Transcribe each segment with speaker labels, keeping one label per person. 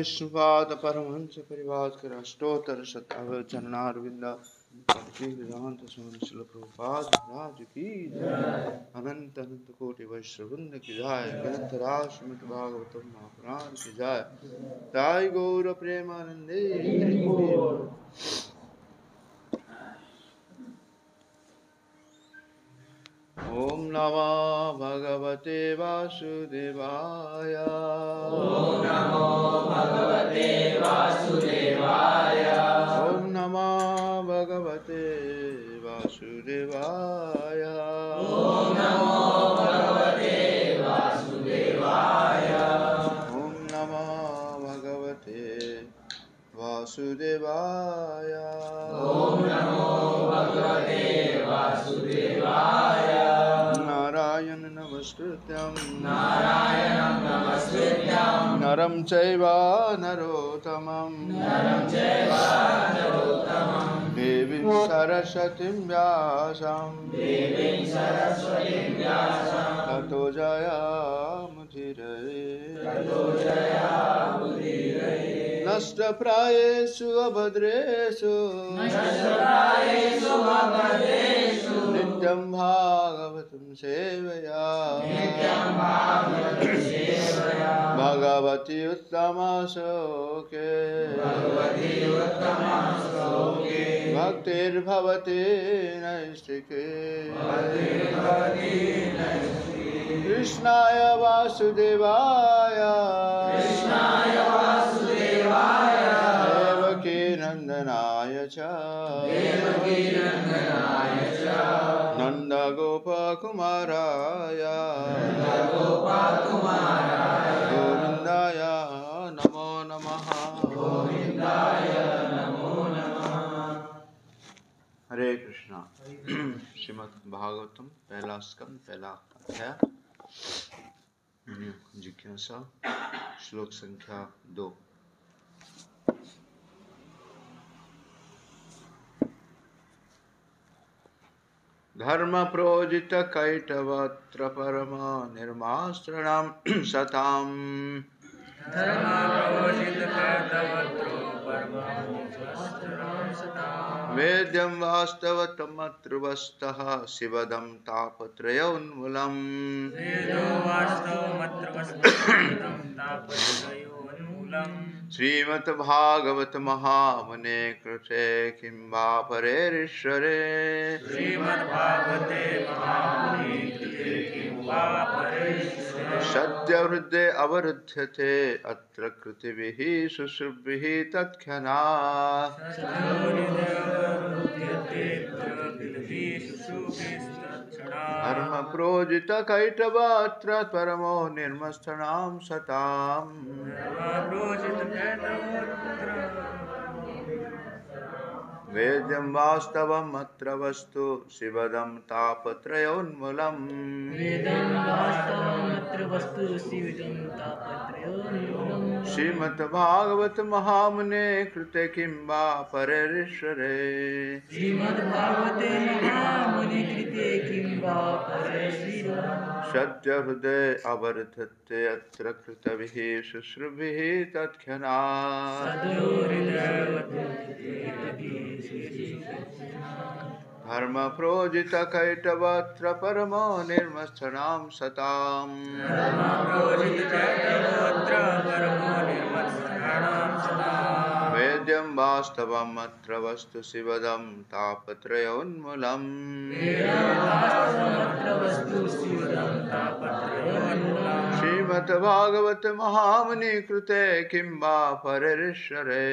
Speaker 1: विष्णुपाद परमहंस परिवार अष्टोत्तर शतावचरणारविंद वेदांत स्वामी शिल प्रभुपाद महाराज की अनंत अनंत कोटि वैश्रवृंद की जाय ग्रंथ राज श्रीमद् भागवतम महापुराण की जाय ताई गौर प्रेमानंदे ओम नमो भगवते वासुदेवाय
Speaker 2: ओम नमो भगवते वासुदेवाय
Speaker 1: ओम नमो भगवते वासुदेवाय
Speaker 2: ओम नमो भगवते वासुदेवाय
Speaker 1: ओम नमो भगवते वासुदेवाय
Speaker 2: ओम नमो भगवते वासुदेवाय
Speaker 1: नारायण नमस्कृत्यं
Speaker 2: नारायणं नमस्कृत्यं
Speaker 1: नरं चैव नरोत्तमं
Speaker 2: नरं चैव नरोत्तमं
Speaker 1: देवीं सरस्वतीं व्यासं
Speaker 2: देवीं सरस्वतीं व्यासं
Speaker 1: ततो जयामुदीरये
Speaker 2: ततो जयामुदीरये
Speaker 1: नष्टप्रायेषु अभद्रेषु
Speaker 2: नष्टप्रायेषु अभद्रेषु
Speaker 1: नित्यं भागवतं सेवया
Speaker 2: नित्यं भागवतं सेवया
Speaker 1: भगवति उत्तमश्लोके
Speaker 2: भगवति उत्तमश्लोके
Speaker 1: भक्तिर्भवति नैष्टिके
Speaker 2: भक्तिर्भवति नैष्टिके
Speaker 1: कृष्णाय वासुदेवाय
Speaker 2: कृष्णाय वासुदेवाय
Speaker 1: देवकी नन्दनाय च
Speaker 2: देवकी नन्दनाय च
Speaker 1: नन्दगोपकुमाराय
Speaker 2: नन्दगोपकुमाराय
Speaker 1: गोविन्दाय नमो नमः
Speaker 2: गोविन्दाय नमो नमः।
Speaker 1: हरे कृष्णा। श्रीमद् भागवतम पहला स्कंद पहला अध्याय जिज्ञासा श्लोक संख्या 2। धर्म प्रोजित कैटवत्र परम निर्मास्त्रणाम सताम वेद्यं वास्तवतमत्रुवस्तः शिवदं तापत्रयोन्मूलम् श्रीमद्भागवत महामुने कृते किं वा परेरीश्वरे
Speaker 2: श्रीमद्भागवते महामुने कृते किं वा परेरीश्वरे
Speaker 1: सद्यहृदये अवरुध्यते अत्र कृतिभिः शुश्रुभिः तत्क्षणात् धर्म प्रोजित कैटवत्र परमो निर्मस्थनां सताम् वेद्यं वास्तवम् अत्र वस्तु शिवदं तापत्रयोन्मूलम् श्रीमद्भागवत महामुने कृते किं वा परेरीश्वरे
Speaker 2: श्रीमद्भागवते महामुने कृते किं वा परेरीश्वरे
Speaker 1: सद्य हृदय अवर्धते अत्र कृतभिः शुश्रुभिः तत्क्षणात् धर्म प्रोजित कैटवत्र परमो निर्मस्थनां सताम् वेद्यं वास्तवम् अत्र वस्तु शिवदं तापत्रयोन्मूलम् श्रीमद्भागवत महामुनि कृते किं वा परेरीश्वरे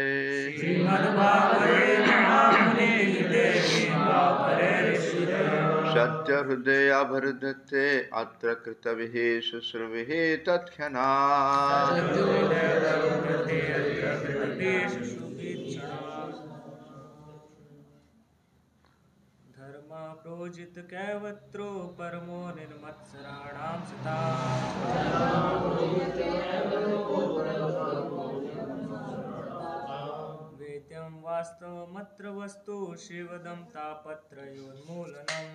Speaker 1: सत्य हृदय अभृदते अत्र कृतभिः शुश्रुभिः तत्क्षणात्
Speaker 3: धर्म प्रोजित कैवत्रो परमो निर्मत्सराणां सता वेद्यं वास्तवमत्र वस्तु शिवदं तापत्रयोन्मूलनम्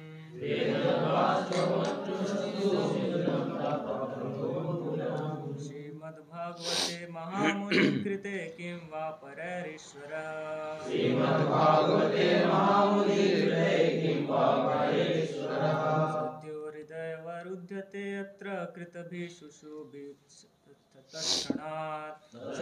Speaker 3: श्रीमद्भागवते महामुनि कृते परैरीश्वरः
Speaker 1: श्रीमद्भागवते महामुनि किं वा परैरीश्वरः
Speaker 3: सद्यो हृदयवरुध्यते यत्र कृतभिः तत्क्षणात्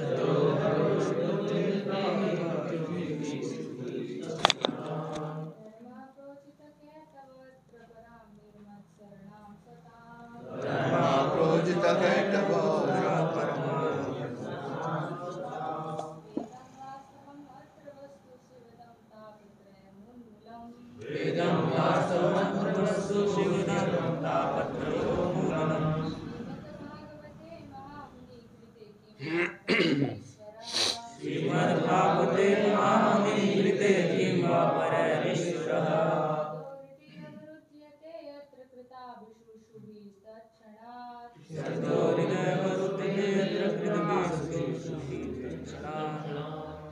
Speaker 2: वेदं वास्तवमत्रवस्तु शिवदं तापत्रयोन्मूलनम् श्रीमद्भागवते महामुनि कृते किं वा परैरीश्वरः सद्यो हृदयवरुध्यते यत्र कृतभिः तत्क्षणात्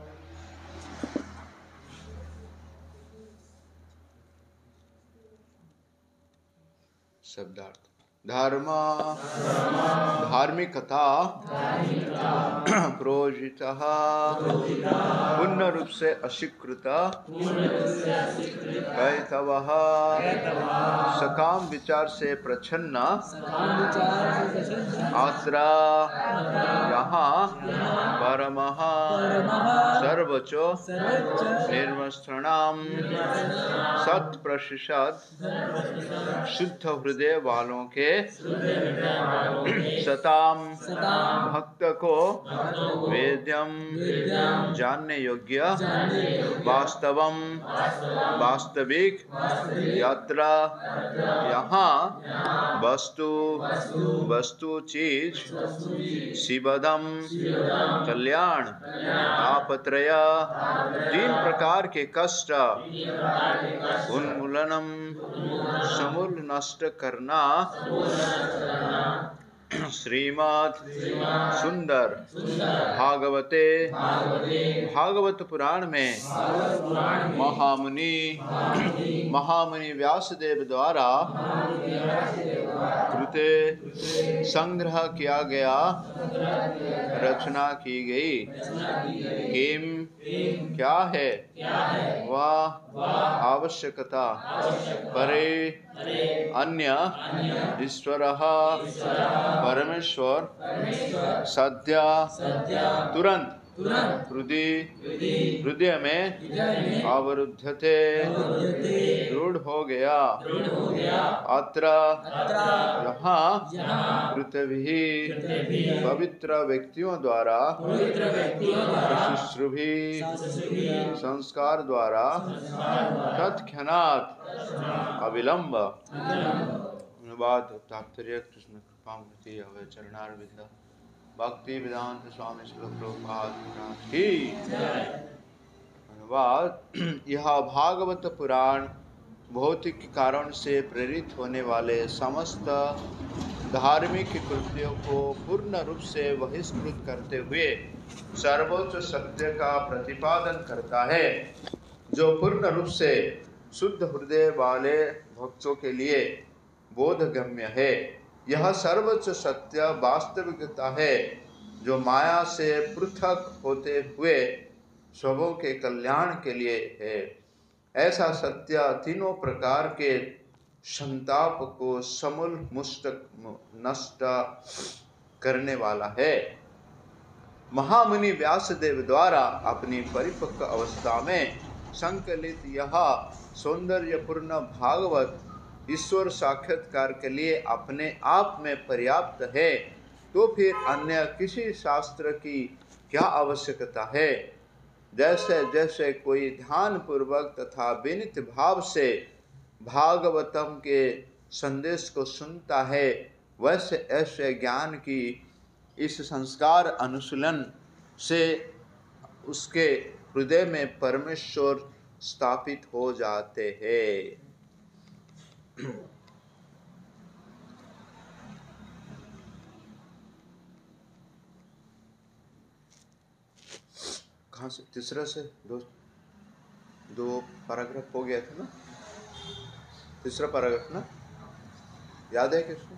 Speaker 1: शब्दार्थ धर्म धार्मिकता प्रोजितः पूर्ण रूप से अस्वीकृत कैतवः सकाम विचार से प्रच्छन्न अत्र यहाँ परमः सर्वोच्च निर्मस्त्रणाम सत प्रतिशत शुद्ध हृदय वालों के सताम भक्त को वेद्यम जानने योग्य वास्तवम वास्तविक यात्रा यहाँ वस्तु चीज शिवदम कल्याण तापत्रय तीन प्रकार के कष्ट उन्मूलनम समूल नष्ट करना श्रीमद् सुंदर भागवते भागवत पुराण में महामुनि व्यासदेव द्वारा कृते संग्रह किया गया रचना की गई किम क्या है वह आवश्यकता परे अन्य ईश्वर परमेश्वर सद्य तुरंत हृदय में अवरुद्धते दृढ़ हो गया अत्र यहाँ पृथ्वी पवित्र व्यक्तियों द्वारा शुश्रूषि संस्कार द्वारा तत्क्षणात् अविलंब अनुवाद तात्पर्य कृष्ण कृपामृति अवय चरणारविंद भक्ति वेदांत स्वामी श्री प्रभुपाद की अनुवाद यह भागवत पुराण भौतिक कारण से प्रेरित होने वाले समस्त धार्मिक कृत्यों को पूर्ण रूप से बहिष्कृत करते हुए सर्वोच्च सत्य का प्रतिपादन करता है जो पूर्ण रूप से शुद्ध हृदय वाले भक्तों के लिए बोधगम्य है। यह सर्वोच्च सत्य वास्तविकता है जो माया से पृथक होते हुए सबों के कल्याण के लिए है। ऐसा सत्य तीनों प्रकार के संताप को समूल नष्ट करने वाला है। महामुनि व्यासदेव द्वारा अपनी परिपक्व अवस्था में संकलित यह सौंदर्यपूर्ण भागवत ईश्वर साक्षात्कार के लिए अपने आप में पर्याप्त है, तो फिर अन्य किसी शास्त्र की क्या आवश्यकता है। जैसे जैसे कोई ध्यान पूर्वक तथा विनीत भाव से भागवतम के संदेश को सुनता है, वैसे ऐसे ज्ञान की इस संस्कार अनुशीलन से उसके हृदय में परमेश्वर स्थापित हो जाते हैं। कहाँ से तीसरा से दो पैराग्राफ हो गया था ना, तीसरा पैराग्राफ ना, याद है किसको?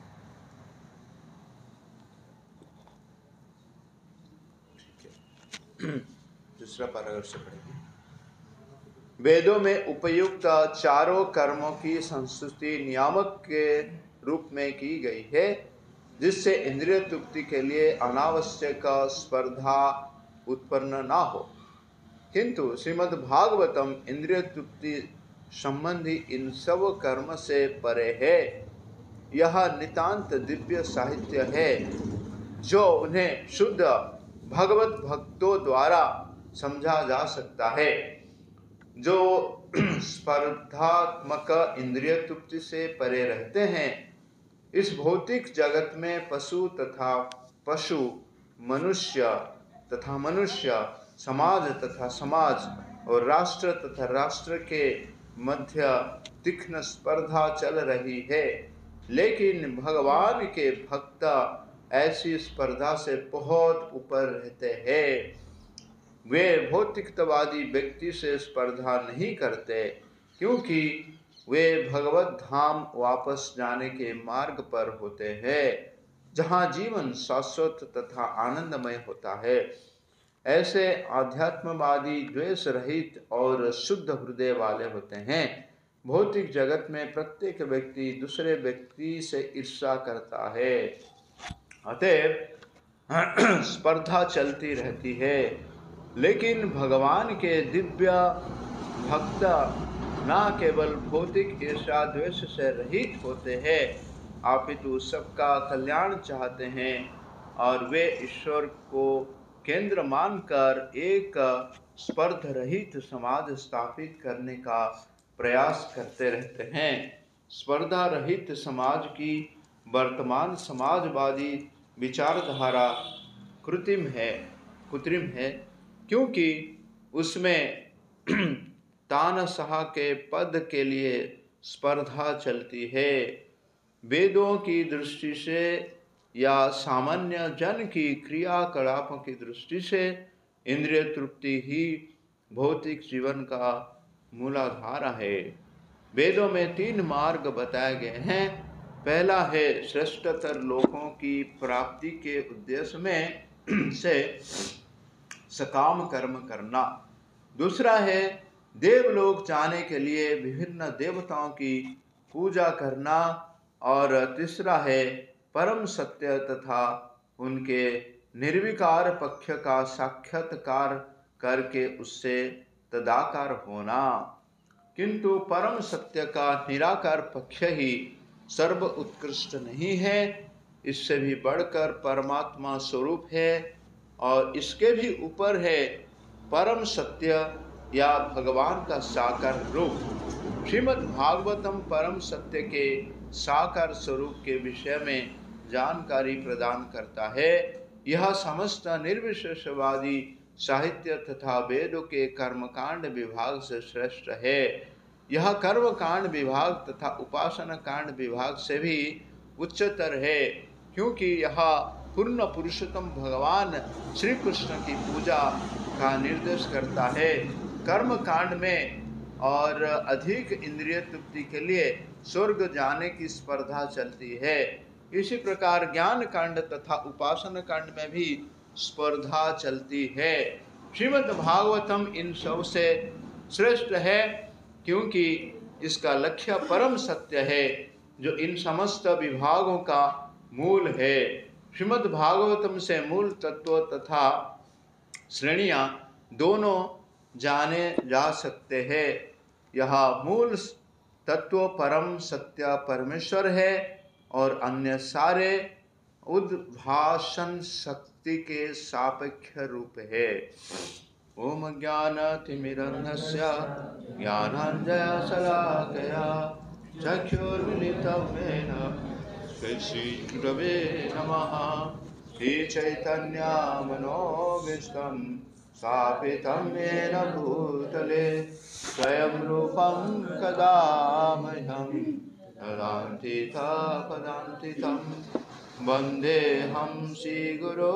Speaker 1: ठीक है। दूसरा पैराग्राफ से पढ़ेंगे। वेदों में उपयुक्त चारों कर्मों की संस्तुति नियामक के रूप में की गई है, जिससे इंद्रिय तृप्ति के लिए अनावश्यक स्पर्धा उत्पन्न ना हो। किंतु श्रीमद् भागवतम इंद्रिय तृप्ति संबंधी इन सब कर्म से परे है। यह नितांत दिव्य साहित्य है, जो उन्हें शुद्ध भगवत भक्तों द्वारा समझा जा सकता है। जो स्पर्धात्मक इंद्रिय तृप्ति से परे रहते हैं, इस भौतिक जगत में पशु तथा पशु, मनुष्य तथा मनुष्य, समाज तथा समाज और राष्ट्र तथा राष्ट्र के मध्य तीक्ष्ण स्पर्धा चल रही है। लेकिन भगवान के भक्त ऐसी स्पर्धा से बहुत ऊपर रहते हैं। वे भौतिकतावादी व्यक्ति से स्पर्धा नहीं करते, क्योंकि वे भगवत धाम वापस जाने के मार्ग पर होते हैं, जहाँ जीवन शाश्वत तथा आनंदमय होता है। ऐसे आध्यात्मवादी द्वेष रहित और शुद्ध हृदय वाले होते हैं। भौतिक जगत में प्रत्येक व्यक्ति दूसरे व्यक्ति से ईर्ष्या करता है, अतएव स्पर्धा चलती रहती है। लेकिन भगवान के दिव्य भक्त न केवल भौतिक ईर्ष्या द्वेष से रहित होते हैं, अपितु सबका कल्याण चाहते हैं, और वे ईश्वर को केंद्र मानकर एक स्पर्ध रहित समाज स्थापित करने का प्रयास करते रहते हैं। स्पर्धा रहित समाज की वर्तमान समाजवादी विचारधारा कृत्रिम है, क्योंकि उसमें तानाशाह के पद के लिए स्पर्धा चलती है। वेदों की दृष्टि से या सामान्य जन की क्रियाकलापों की दृष्टि से इंद्रिय तृप्ति ही भौतिक जीवन का मूलाधार है। वेदों में 3 मार्ग बताए गए हैं। पहला है श्रेष्ठतर लोकों की प्राप्ति के उद्देश्य में से सकाम कर्म करना। दूसरा है देवलोक जाने के लिए विभिन्न देवताओं की पूजा करना। और तीसरा है परम सत्य तथा उनके निर्विकार पक्ष का साक्षात्कार करके उससे तदाकार होना। किंतु परम सत्य का निराकार पक्ष ही सर्व उत्कृष्ट नहीं है, इससे भी बढ़कर परमात्मा स्वरूप है, और इसके भी ऊपर है परम सत्य या भगवान का साकार रूप। श्रीमद् भागवतम परम सत्य के साकार स्वरूप के विषय में जानकारी प्रदान करता है। यह समस्त निर्विशेषवादी साहित्य तथा वेदों के कर्मकांड विभाग से श्रेष्ठ है। यह कर्मकांड विभाग तथा उपासना कांड विभाग से भी उच्चतर है, क्योंकि यह पूर्ण पुरुषोत्तम भगवान श्री कृष्ण की पूजा का निर्देश करता है। कर्म कांड में और अधिक इंद्रिय तृप्ति के लिए स्वर्ग जाने की स्पर्धा चलती है। इसी प्रकार ज्ञान कांड तथा उपासना कांड में भी स्पर्धा चलती है। श्रीमद् भागवतम इन सब से श्रेष्ठ है, क्योंकि इसका लक्ष्य परम सत्य है, जो इन समस्त विभागों का मूल है। श्रीमद् भागवतम से मूल तत्व तथा श्रेणियां दोनों जाने जा सकते हैं। यह मूल तत्व परम सत्य परमेश्वर है, और अन्य सारे उद्भाषण शक्ति के सापेक्ष रूप है। ओम ज्ञानतिमिरन्धस्य ज्ञानाञ्जनशलाकया चक्षुर्मिलितं येन श्रीगुरवे नमः। श्रीचैतन्यमनोभीष्टं स्थापितं येन भूतले स्वयं रूपं कदा मह्यं ददाति पदान्ति तं वन्देऽहं श्रीगुरो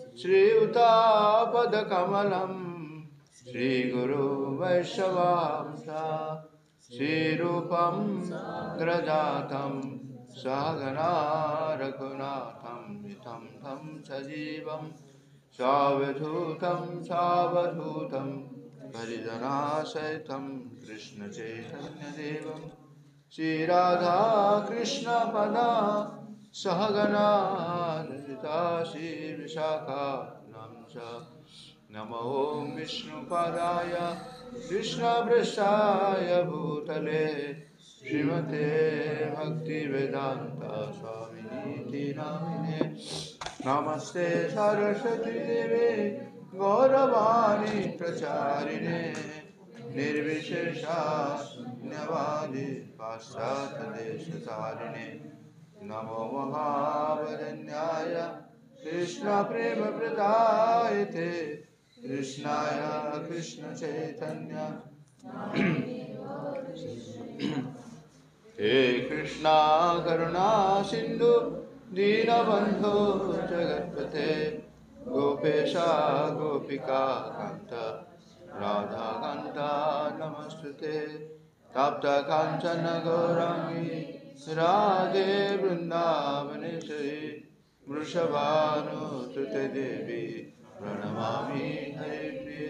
Speaker 1: श्रीयुतापदकमलं श्रीगुरो वैष्णवांसा श्रीरूपं ग्रजातं सहगना रघुनाथं तं सजीवं सावधूतं परिजनासहितं कृष्ण चैतन्य देवं श्री राधा कृष्ण पदा सहगना ललिता श्री विशाखानां च नमो विष्णुपादाय कृष्णपृष्ठाय भूतले श्रीमते भक्तिवेदान्ता स्वामिनीति नामिने नमस्ते सरस्वती देवे गौरवाणी प्रचारिणे निर्विशेषा शून्यवादी पाश्चात्यदेशतारिणे नमो महावदन्याय कृष्ण प्रेम प्रदायते कृष्णाय कृष्ण चैतन्य हे कृष्णा करुणा सिंधु दीनबंधो जगत्पते गोपेशा गोपिका कांत राधा कांत नमस्तुते तप्त कांचन गौरांगी राधे वृंदावनेश्वरी वृषभानुसुते देवी प्रणमामि हरिप्रिये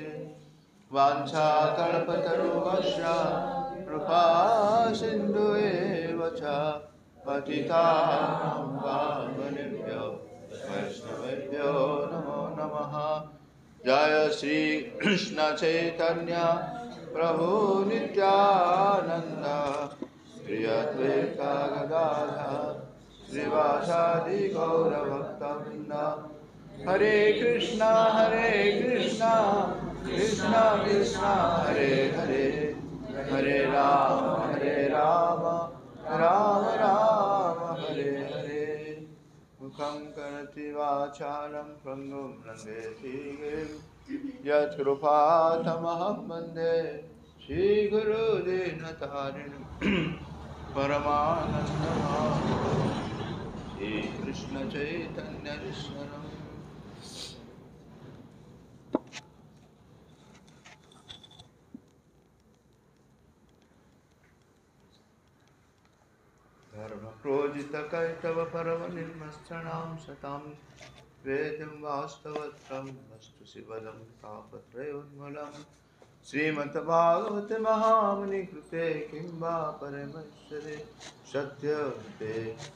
Speaker 1: वाञ्छाकल्पतरुभ्यश्च कृपा सिन्धुएव च पतितानां पावनेभ्यो वैष्णवेभ्यो नमो नमः। जय श्री कृष्ण चैतन्य प्रभु नित्यानंद श्री अद्वैत गदाधर श्रीवासादि गौरभक्तवृंद हरे कृष्णा कृष्णा कृष्णा हरे हरे हरे राम राम राम हरे हरे मुखं करोति वाचालं पङ्गुं लङ्घयति गिरिं यत्कृपातमहं वन्दे श्रीगुरुदीनतारिणं परमानन्दमाधवं श्रीकृष्ण चैतन्येश्वरम्। धर्मप्रोजितकैतव परमनिर्मस्त्रणां शतां वेदं वास्तवत्रं वस्तु शिवदं तापत्रयोन्मूलं श्रीमद्भागवते महामुनिकृते किं वा परमेश्वरे सत्यवते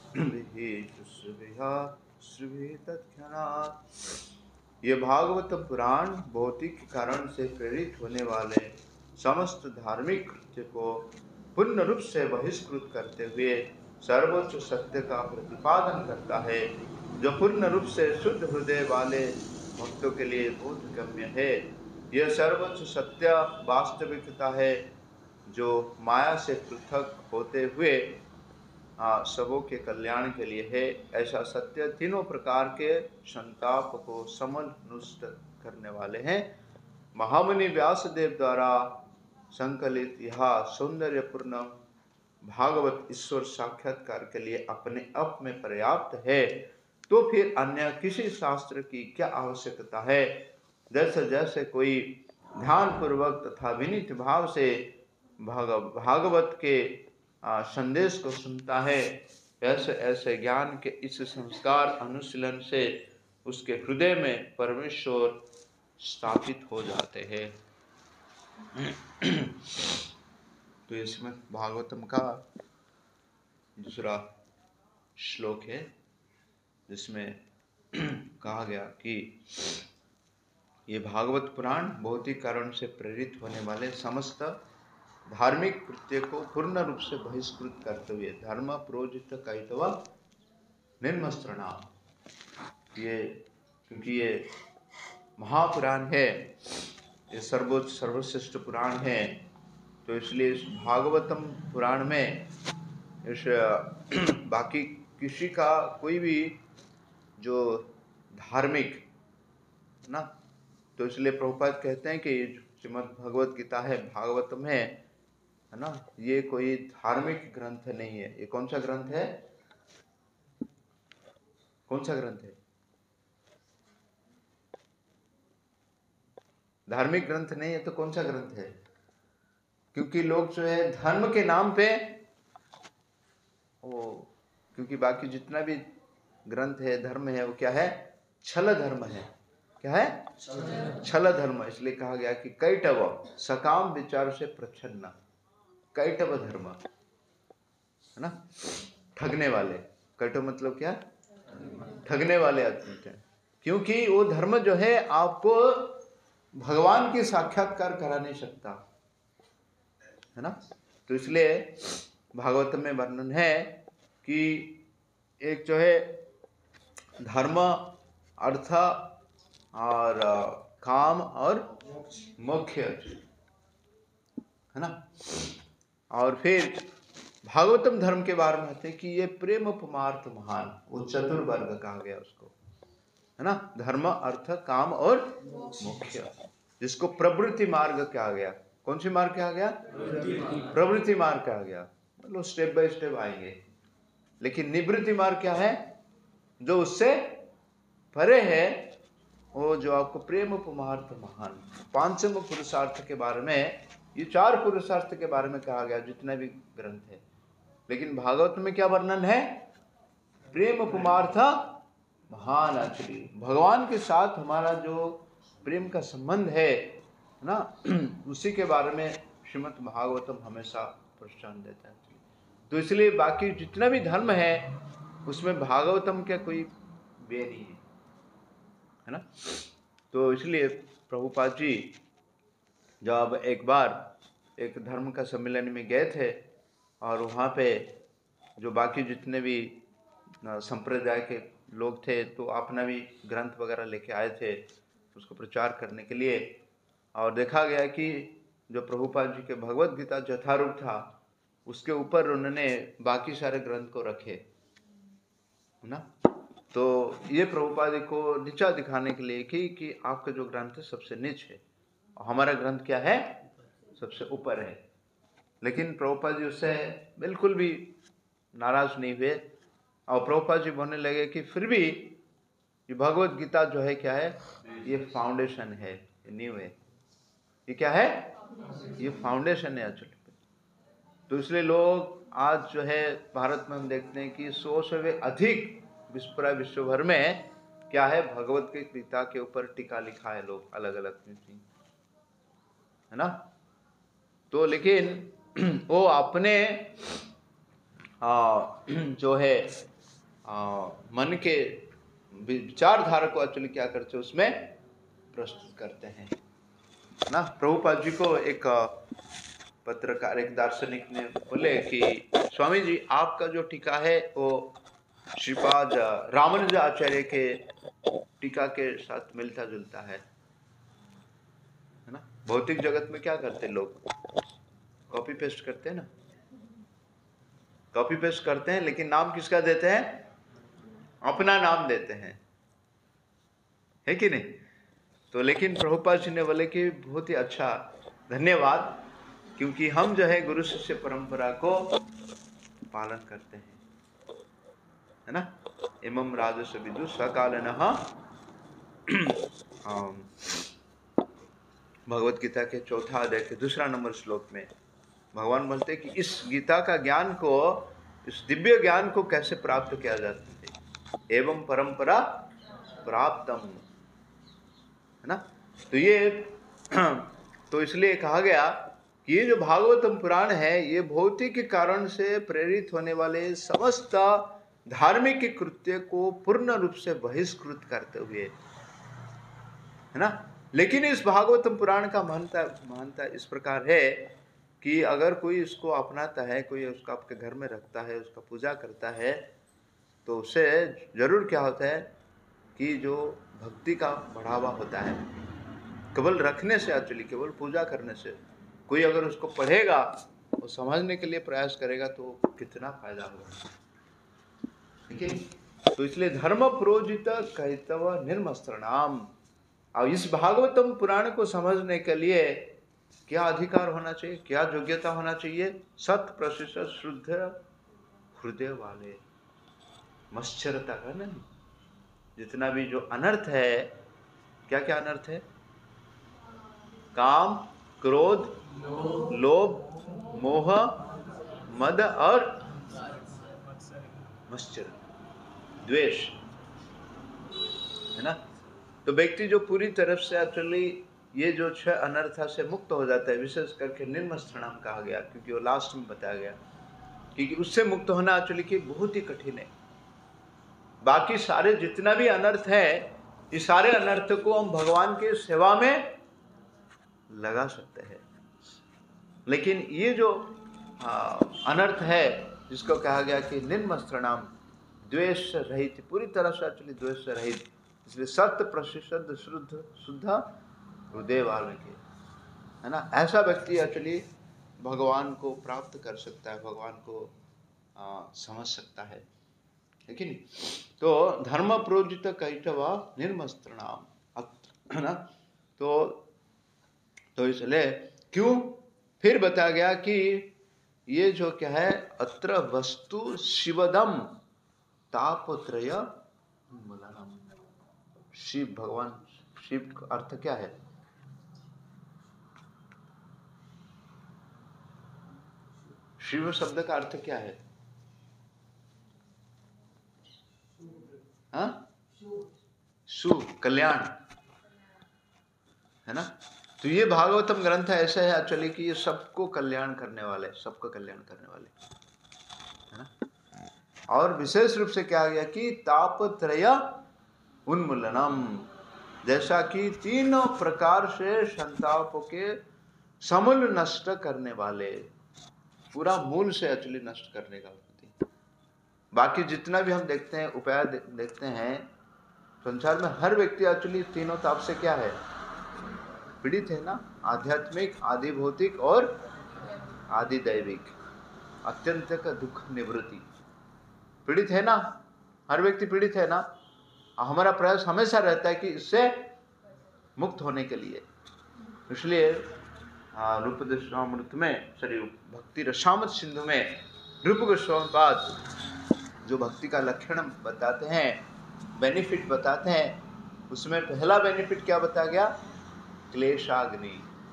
Speaker 1: विहितुस्सुभिः तत्क्षणात्। ये भागवत पुराण भौतिक कारण से प्रेरित होने वाले समस्त धार्मिक कृत्य को पूर्ण रूप से बहिष्कृत करते हुए सर्वोच्च सत्य का प्रतिपादन करता है, जो पूर्ण रूप से शुद्ध हृदय वाले भक्तों के लिए बोधगम्य है। यह सर्वोच्च सत्य वास्तविकता है जो माया से पृथक होते हुए सबों के कल्याण के लिए है। ऐसा सत्य तीनों प्रकार के संताप को समल नष्ट करने वाले हैं। महामुनि व्यासदेव द्वारा संकलित यह सौंदर्यपूर्ण भागवत ईश्वर साक्षात्कार के लिए अपने आप में पर्याप्त है, तो फिर अन्य किसी शास्त्र की क्या आवश्यकता है। जैसे जैसे कोई ध्यान पूर्वक तथा विनीत भाव से भागवत के संदेश को सुनता है, ऐसे ऐसे ज्ञान के इस संस्कार अनुशीलन से उसके हृदय में परमेश्वर स्थापित हो जाते हैं। तो इसमें भागवतम का दूसरा श्लोक है जिसमें कहा गया कि ये भागवत पुराण भौतिक कारण से प्रेरित होने वाले समस्त धार्मिक कृत्य को पूर्ण रूप से बहिष्कृत करते हुए धर्म प्रोजित कैतव निर्मस्त्रणाम, ये क्योंकि ये महापुराण है, ये सर्वोच्च सर्वश्रेष्ठ पुराण है, तो इसलिए इस भागवतम पुराण में इस बाकी किसी का कोई भी जो धार्मिक ना, तो इसलिए प्रभुपाद कहते हैं कि श्रीमद् भगवत गीता है, भागवतम है ना, ये कोई धार्मिक ग्रंथ नहीं है। ये कौन सा ग्रंथ है? कौन सा ग्रंथ है? धार्मिक ग्रंथ नहीं है तो कौन सा ग्रंथ है? क्योंकि लोग जो है धर्म के नाम पे वो, क्योंकि बाकी जितना भी ग्रंथ है धर्म है वो क्या है? छल धर्म है। क्या है? छल धर्म। इसलिए कहा गया कि कैटव सकाम विचार से प्रच्छन्न, कैटव धर्म है ना, ठगने वाले। कैटव मतलब क्या? ठगने वाले आदमी थे, क्योंकि वो धर्म जो है आपको भगवान की साक्षात्कार करा नहीं सकता है ना। तो इसलिए भागवत में वर्णन है कि एक जो है धर्म, अर्थ और काम और मोक्ष है ना। और फिर भागवतम धर्म के बारे में आते हैं कि ये प्रेम पुमार्थ महान, वो चतुर्वर्ग कहा गया उसको है ना। धर्म, अर्थ, काम और मोक्ष, जिसको प्रवृत्ति मार्ग कहा गया। कौन सी मार्ग कहा गया? प्रवृत्ति मार्ग कहा गया। मतलब स्टेप बाय स्टेप आएंगे। लेकिन निवृत्ति मार्ग क्या है? जो उससे परे है, वो जो आपको प्रेम पुमार्थ महान, पांचम पुरुषार्थ के बारे में, ये 4 पुरुषार्थ के बारे में कहा गया जितने भी ग्रंथ है। लेकिन भागवत में क्या वर्णन है? प्रेम पुमार्थ महान। एक्चुअली भगवान के साथ हमारा जो प्रेम का संबंध है ना, उसी के बारे में श्रीमद् भागवतम हमेशा प्रोत्साहन देता है। तो इसलिए बाकी जितना भी धर्म है उसमें भागवतम का कोई वे नहीं है ना। तो इसलिए प्रभुपाद जी जब एक बार एक धर्म का सम्मेलन में गए थे और वहाँ पे जो बाकी जितने भी संप्रदाय के लोग थे तो अपना भी ग्रंथ वगैरह लेके आए थे उसको प्रचार करने के लिए। और देखा गया कि जो प्रभुपाद जी के भगवत गीता यथारूप था उसके ऊपर उन्होंने बाकी सारे ग्रंथ को रखे ना। तो ये प्रभुपाद जी को नीचा दिखाने के लिए कि आपका जो ग्रंथ है सबसे नीच है और हमारा ग्रंथ क्या है? सबसे ऊपर है। लेकिन प्रभुपाद जी उससे बिल्कुल भी नाराज नहीं हुए और प्रभुपाद जी बोलने लगे कि फिर भी ये भगवत गीता जो है क्या है? ये फाउंडेशन है, ये नींव है। ये क्या है? ये फाउंडेशन है एक्चुअली। तो इसलिए लोग आज जो है भारत में हम देखते हैं कि 100 से अधिक विश्व भर में क्या है? भगवत गीता के ऊपर टीका लिखा है लोग, अलग अलग है ना। तो लेकिन वो अपने जो है मन के विचारधारा को एक्चुअली क्या करते हैं? उसमें प्रस्तुत करते हैं ना। प्रभुपाद जी को एक पत्रकार, एक दार्शनिक ने बोले कि स्वामी जी आपका जो टीका है वो श्रीपाद रामानुज आचार्य के टीका के साथ मिलता जुलता है ना। भौतिक जगत में क्या करते हैं लोग? कॉपी पेस्ट करते हैं ना, कॉपी पेस्ट करते हैं, लेकिन नाम किसका देते हैं? अपना नाम देते हैं, है कि नहीं? तो लेकिन प्रभुपाद जी ने बोले कि बहुत ही अच्छा, धन्यवाद, क्योंकि हम जो है गुरु शिष्य परंपरा को पालन करते हैं है ना। इमम राजस विदु सकालनः भगवत गीता के 4 अध्याय के 2 नंबर श्लोक में भगवान बोलते हैं कि इस गीता का ज्ञान को, इस दिव्य ज्ञान को कैसे प्राप्त किया जा सकता है? एवं परंपरा प्राप्तम है ना। तो ये तो इसलिए कहा गया कि ये जो भागवतम पुराण है ये भौतिक कारण से प्रेरित होने वाले समस्त धार्मिक कृत्य को पूर्ण रूप से बहिष्कृत करते हुए है ना। लेकिन इस भागवतम पुराण का मानता इस प्रकार है कि अगर कोई इसको अपनाता है, कोई उसको आपके घर में रखता है, उसका पूजा करता है, तो उससे जरूर क्या होता है कि जो भक्ति का बढ़ावा होता है। केवल रखने से, एक्चुअली केवल पूजा करने से, कोई अगर उसको पढ़ेगा और समझने के लिए प्रयास करेगा तो कितना फायदा होगा, ठीक है। तो इसलिए धर्म प्रोजित कहतव निर्मस्त्रणाम। और इस भागवतम पुराण को समझने के लिए क्या अधिकार होना चाहिए, क्या योग्यता होना चाहिए? सत प्रशिष्ट शुद्ध हृदय वाले, मत्सरता का नहीं। जितना भी जो अनर्थ है, क्या क्या अनर्थ है? काम, क्रोध, लोभ, मोह, मद और मत्सर, द्वेष है ना। तो व्यक्ति जो पूरी तरफ से एक्चुअली ये जो 6 अनर्थ से मुक्त हो जाता है, विशेष करके निर्मस्त्रणाम कहा गया क्योंकि वो लास्ट में बताया गया, क्योंकि उससे मुक्त होना एक्चुअली कि बहुत ही कठिन है। बाकी सारे जितना भी अनर्थ है, ये सारे अनर्थ को हम भगवान के सेवा में लगा सकते हैं, लेकिन ये जो अनर्थ है जिसको कहा गया कि निर्मस्त्रणाम, द्वेष रहित, पूरी तरह से एक्चुअली द्वेष रहित, इसलिए सत्य प्रसिद्ध शुद्ध हृदय वाले के, है ना, ऐसा व्यक्ति एक्चुअली भगवान को प्राप्त कर सकता है, भगवान को समझ सकता है कि नहीं। तो धर्म प्रोजित कैटव निर्मस्त्रणाम, है ना। तो इसलिए क्यों फिर बताया गया कि ये जो क्या है, अत्र वस्तु शिवदम तापत्रय उन्मूलनम। शिव, भगवान शिव का अर्थ क्या है? शिव शब्द का अर्थ क्या है? हाँ, सु, कल्याण, है ना। तो ये भागवतम ग्रंथ ऐसा है एक्चुअली कि ये सबको कल्याण करने वाले, सबका कल्याण करने वाले, है ना। और विशेष रूप से क्या गया कि तापत्रय उन्मूलनम, जैसा कि तीनों प्रकार से संतापों के समूल नष्ट करने वाले, पूरा मूल से एक्चुअली नष्ट करने का। बाकी जितना भी हम देखते हैं उपाय देखते हैं संसार में, हर व्यक्ति एक्चुअली तीनों ताप से क्या है, पीड़ित है ना। आध्यात्मिक, आदि भौतिक और आदि दैविक, अत्यंत का दुख निवृत्ति, पीड़ित है ना, हर व्यक्ति पीड़ित है ना। हमारा प्रयास हमेशा रहता है कि इससे मुक्त होने के लिए। इसलिए रूप दशामृत में, सॉरी भक्ति रसामृत सिंधु में रूप गोस्वामी पाद जो भक्ति का लक्षण बताते हैं, बेनिफिट बताते हैं, उसमें पहला बेनिफिट क्या बताया गया? क्लेशाग्नि।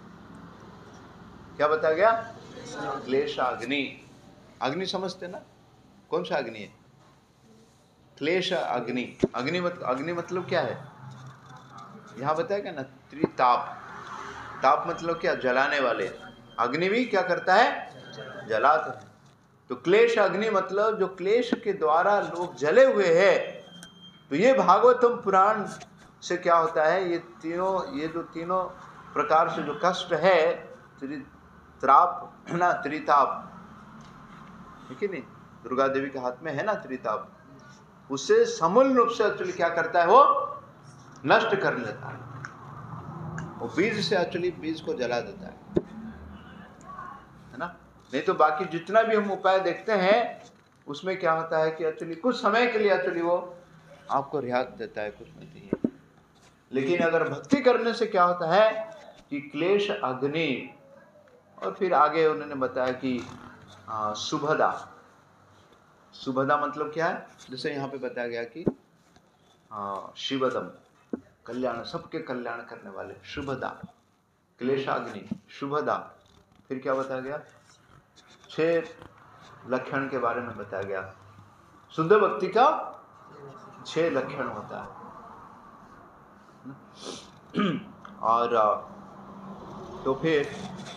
Speaker 1: क्या बताया गया? क्लेशाग्नि। अग्नि समझते ना, कौन सा अग्नि है? क्लेश अग्नि। अग्नि मतलब क्या है? यहाँ बताया क्या ना, त्रिताप। ताप मतलब क्या? जलाने वाले। अग्नि भी क्या करता है? जलाता है। तो क्लेश अग्नि मतलब जो क्लेश के द्वारा लोग जले हुए हैं। तो ये भागवतम पुराण से क्या होता है, ये जो तीनों प्रकार से जो कष्ट है, त्रिताप ना, त्रिताप, ठीक है नहीं, दुर्गा देवी के हाथ में है ना त्रिताप, उसे समूल रूप से एक्चुअली क्या करता है, वो नष्ट कर लेता है। वो बीज से एक्चुअली बीज को जला देता है ना। नहीं तो बाकी जितना भी हम उपाय देखते हैं उसमें क्या होता है कि एक्चुअली कुछ समय के लिए एक्चुअली वो आपको रियायत देता है, कुछ नहीं है। लेकिन अगर भक्ति करने से क्या होता है कि क्लेश अग्नि, और फिर आगे उन्होंने बताया कि शुभदा। शुभदा मतलब क्या है? जैसे यहाँ पे बताया गया कि शिवदम, कल्याण, सबके कल्याण करने वाले, शुभदा, क्लेशाग्नि, शुभदा। फिर क्या बताया गया? 6 लक्षण के बारे में बताया गया। शुद्ध भक्ति का 6 लक्षण होता है। और तो फिर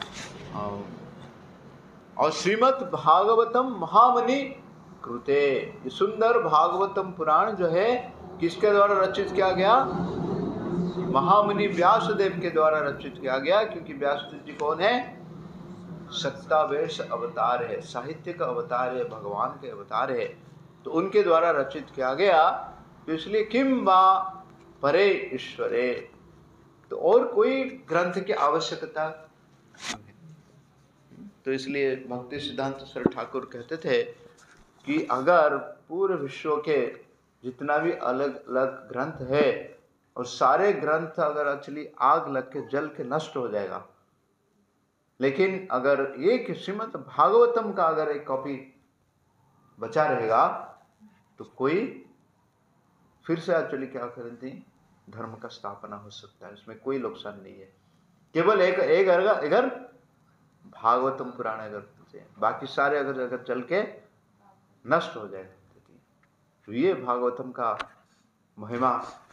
Speaker 1: और श्रीमद् भागवतम महामुनि कृते, ये सुंदर भागवतम पुराण जो है किसके द्वारा रचित किया गया? महामुनि व्यासदेव के द्वारा रचित किया गया। क्योंकि व्यासदेव जी कौन है? सत्तावेश अवतार है, साहित्य का अवतार है, भगवान के अवतार है। तो उनके द्वारा रचित किया गया। तो इसलिए किम वा परे ईश्वरे, तो और कोई ग्रंथ की आवश्यकता नहीं। तो इसलिए भक्ति सिद्धांत सर ठाकुर कहते थे कि अगर पूरे विश्व के जितना भी अलग अलग ग्रंथ है और सारे ग्रंथ अगर एक्चुअली आग लग के जल के नष्ट हो जाएगा, लेकिन अगर एक श्रीमद् भागवतम का अगर एक कॉपी बचा रहेगा तो कोई फिर से एक्चुअली क्या करते हैं, धर्म का स्थापना हो सकता है। इसमें कोई नुकसान नहीं है। केवल एक अगर भागवतम पुराण अगर, बाकी सारे अगर चल के नष्ट हो जाए तो ये भागवतम का महिमा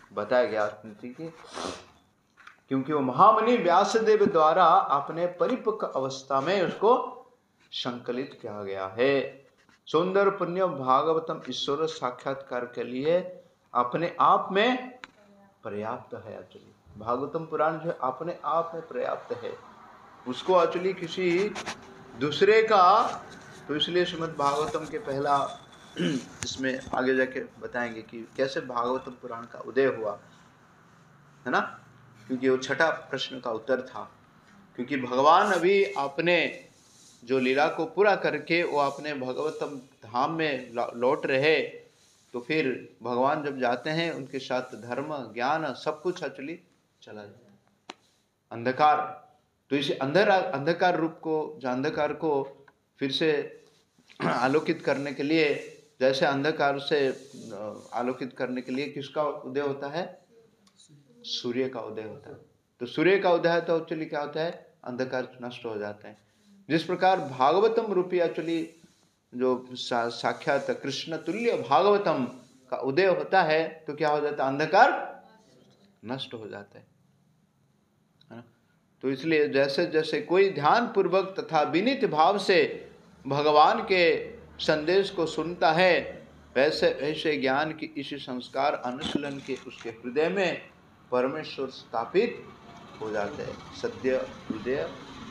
Speaker 1: बताया गया, ठीक है, क्योंकि वो महामुनि व्यासदेव द्वारा अपने परिपक्व अवस्था में उसको संकलित किया गया है। सुंदर पुण्य भागवतम ईश्वर साक्षात्कार के लिए अपने आप में पर्याप्त है। एक्चुअली भागवतम पुराण जो अपने आप में पर्याप्त है, उसको एक्चुअली किसी दूसरे का, तो इसलिए श्रीमद् भागवतम के पहला इसमें आगे जाके बताएंगे कि कैसे भागवतम पुराण का उदय हुआ, है ना, क्योंकि वो छठा प्रश्न का उत्तर था। क्योंकि भगवान अभी अपने जो लीला को पूरा करके वो अपने भगवतम धाम में लौट रहे, तो फिर भगवान जब जाते हैं उनके साथ धर्म ज्ञान सब कुछ एक्चुअली चला जाता है, अंधकार। तो इस अंधकार रूप को, जो अंधकार को फिर से आलोकित करने के लिए, जैसे अंधकार से आलोकित करने के लिए किसका उदय होता है? सूर्य का उदय होता है। तो सूर्य का उदय है तो एक्चुअली क्या होता है? अंधकार नष्ट हो जाता है। जिस प्रकार भागवतम रूपी एक्चुअली जो साक्षात कृष्ण तुल्य भागवतम का उदय होता है तो क्या हो जाता है? अंधकार नष्ट हो जाता है ना? तो इसलिए जैसे जैसे कोई ध्यान पूर्वक तथा विनीत भाव से भगवान के संदेश को सुनता है, वैसे ऐसे ज्ञान की इसी संस्कार अनुशीलन के उसके हृदय में परमेश्वर स्थापित हो जाते हैं। सद्य हृदय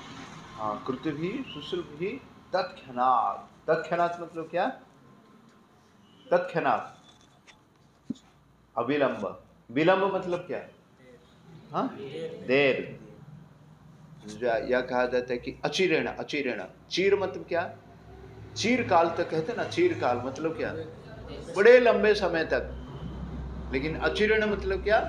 Speaker 1: कृत भी सुश्रुत भी तत्क्षणात्। तत्क्षणात् मतलब क्या? तत्क्षणात्, अविलंब। विलंब मतलब क्या? हाँ, देर। यह कहा जाता है कि अचिरेण। अचिरेण, चीर मतलब क्या? चीर काल तक कहते ना, चीर काल मतलब क्या? बड़े लंबे समय तक। लेकिन अचिरेण मतलब क्या?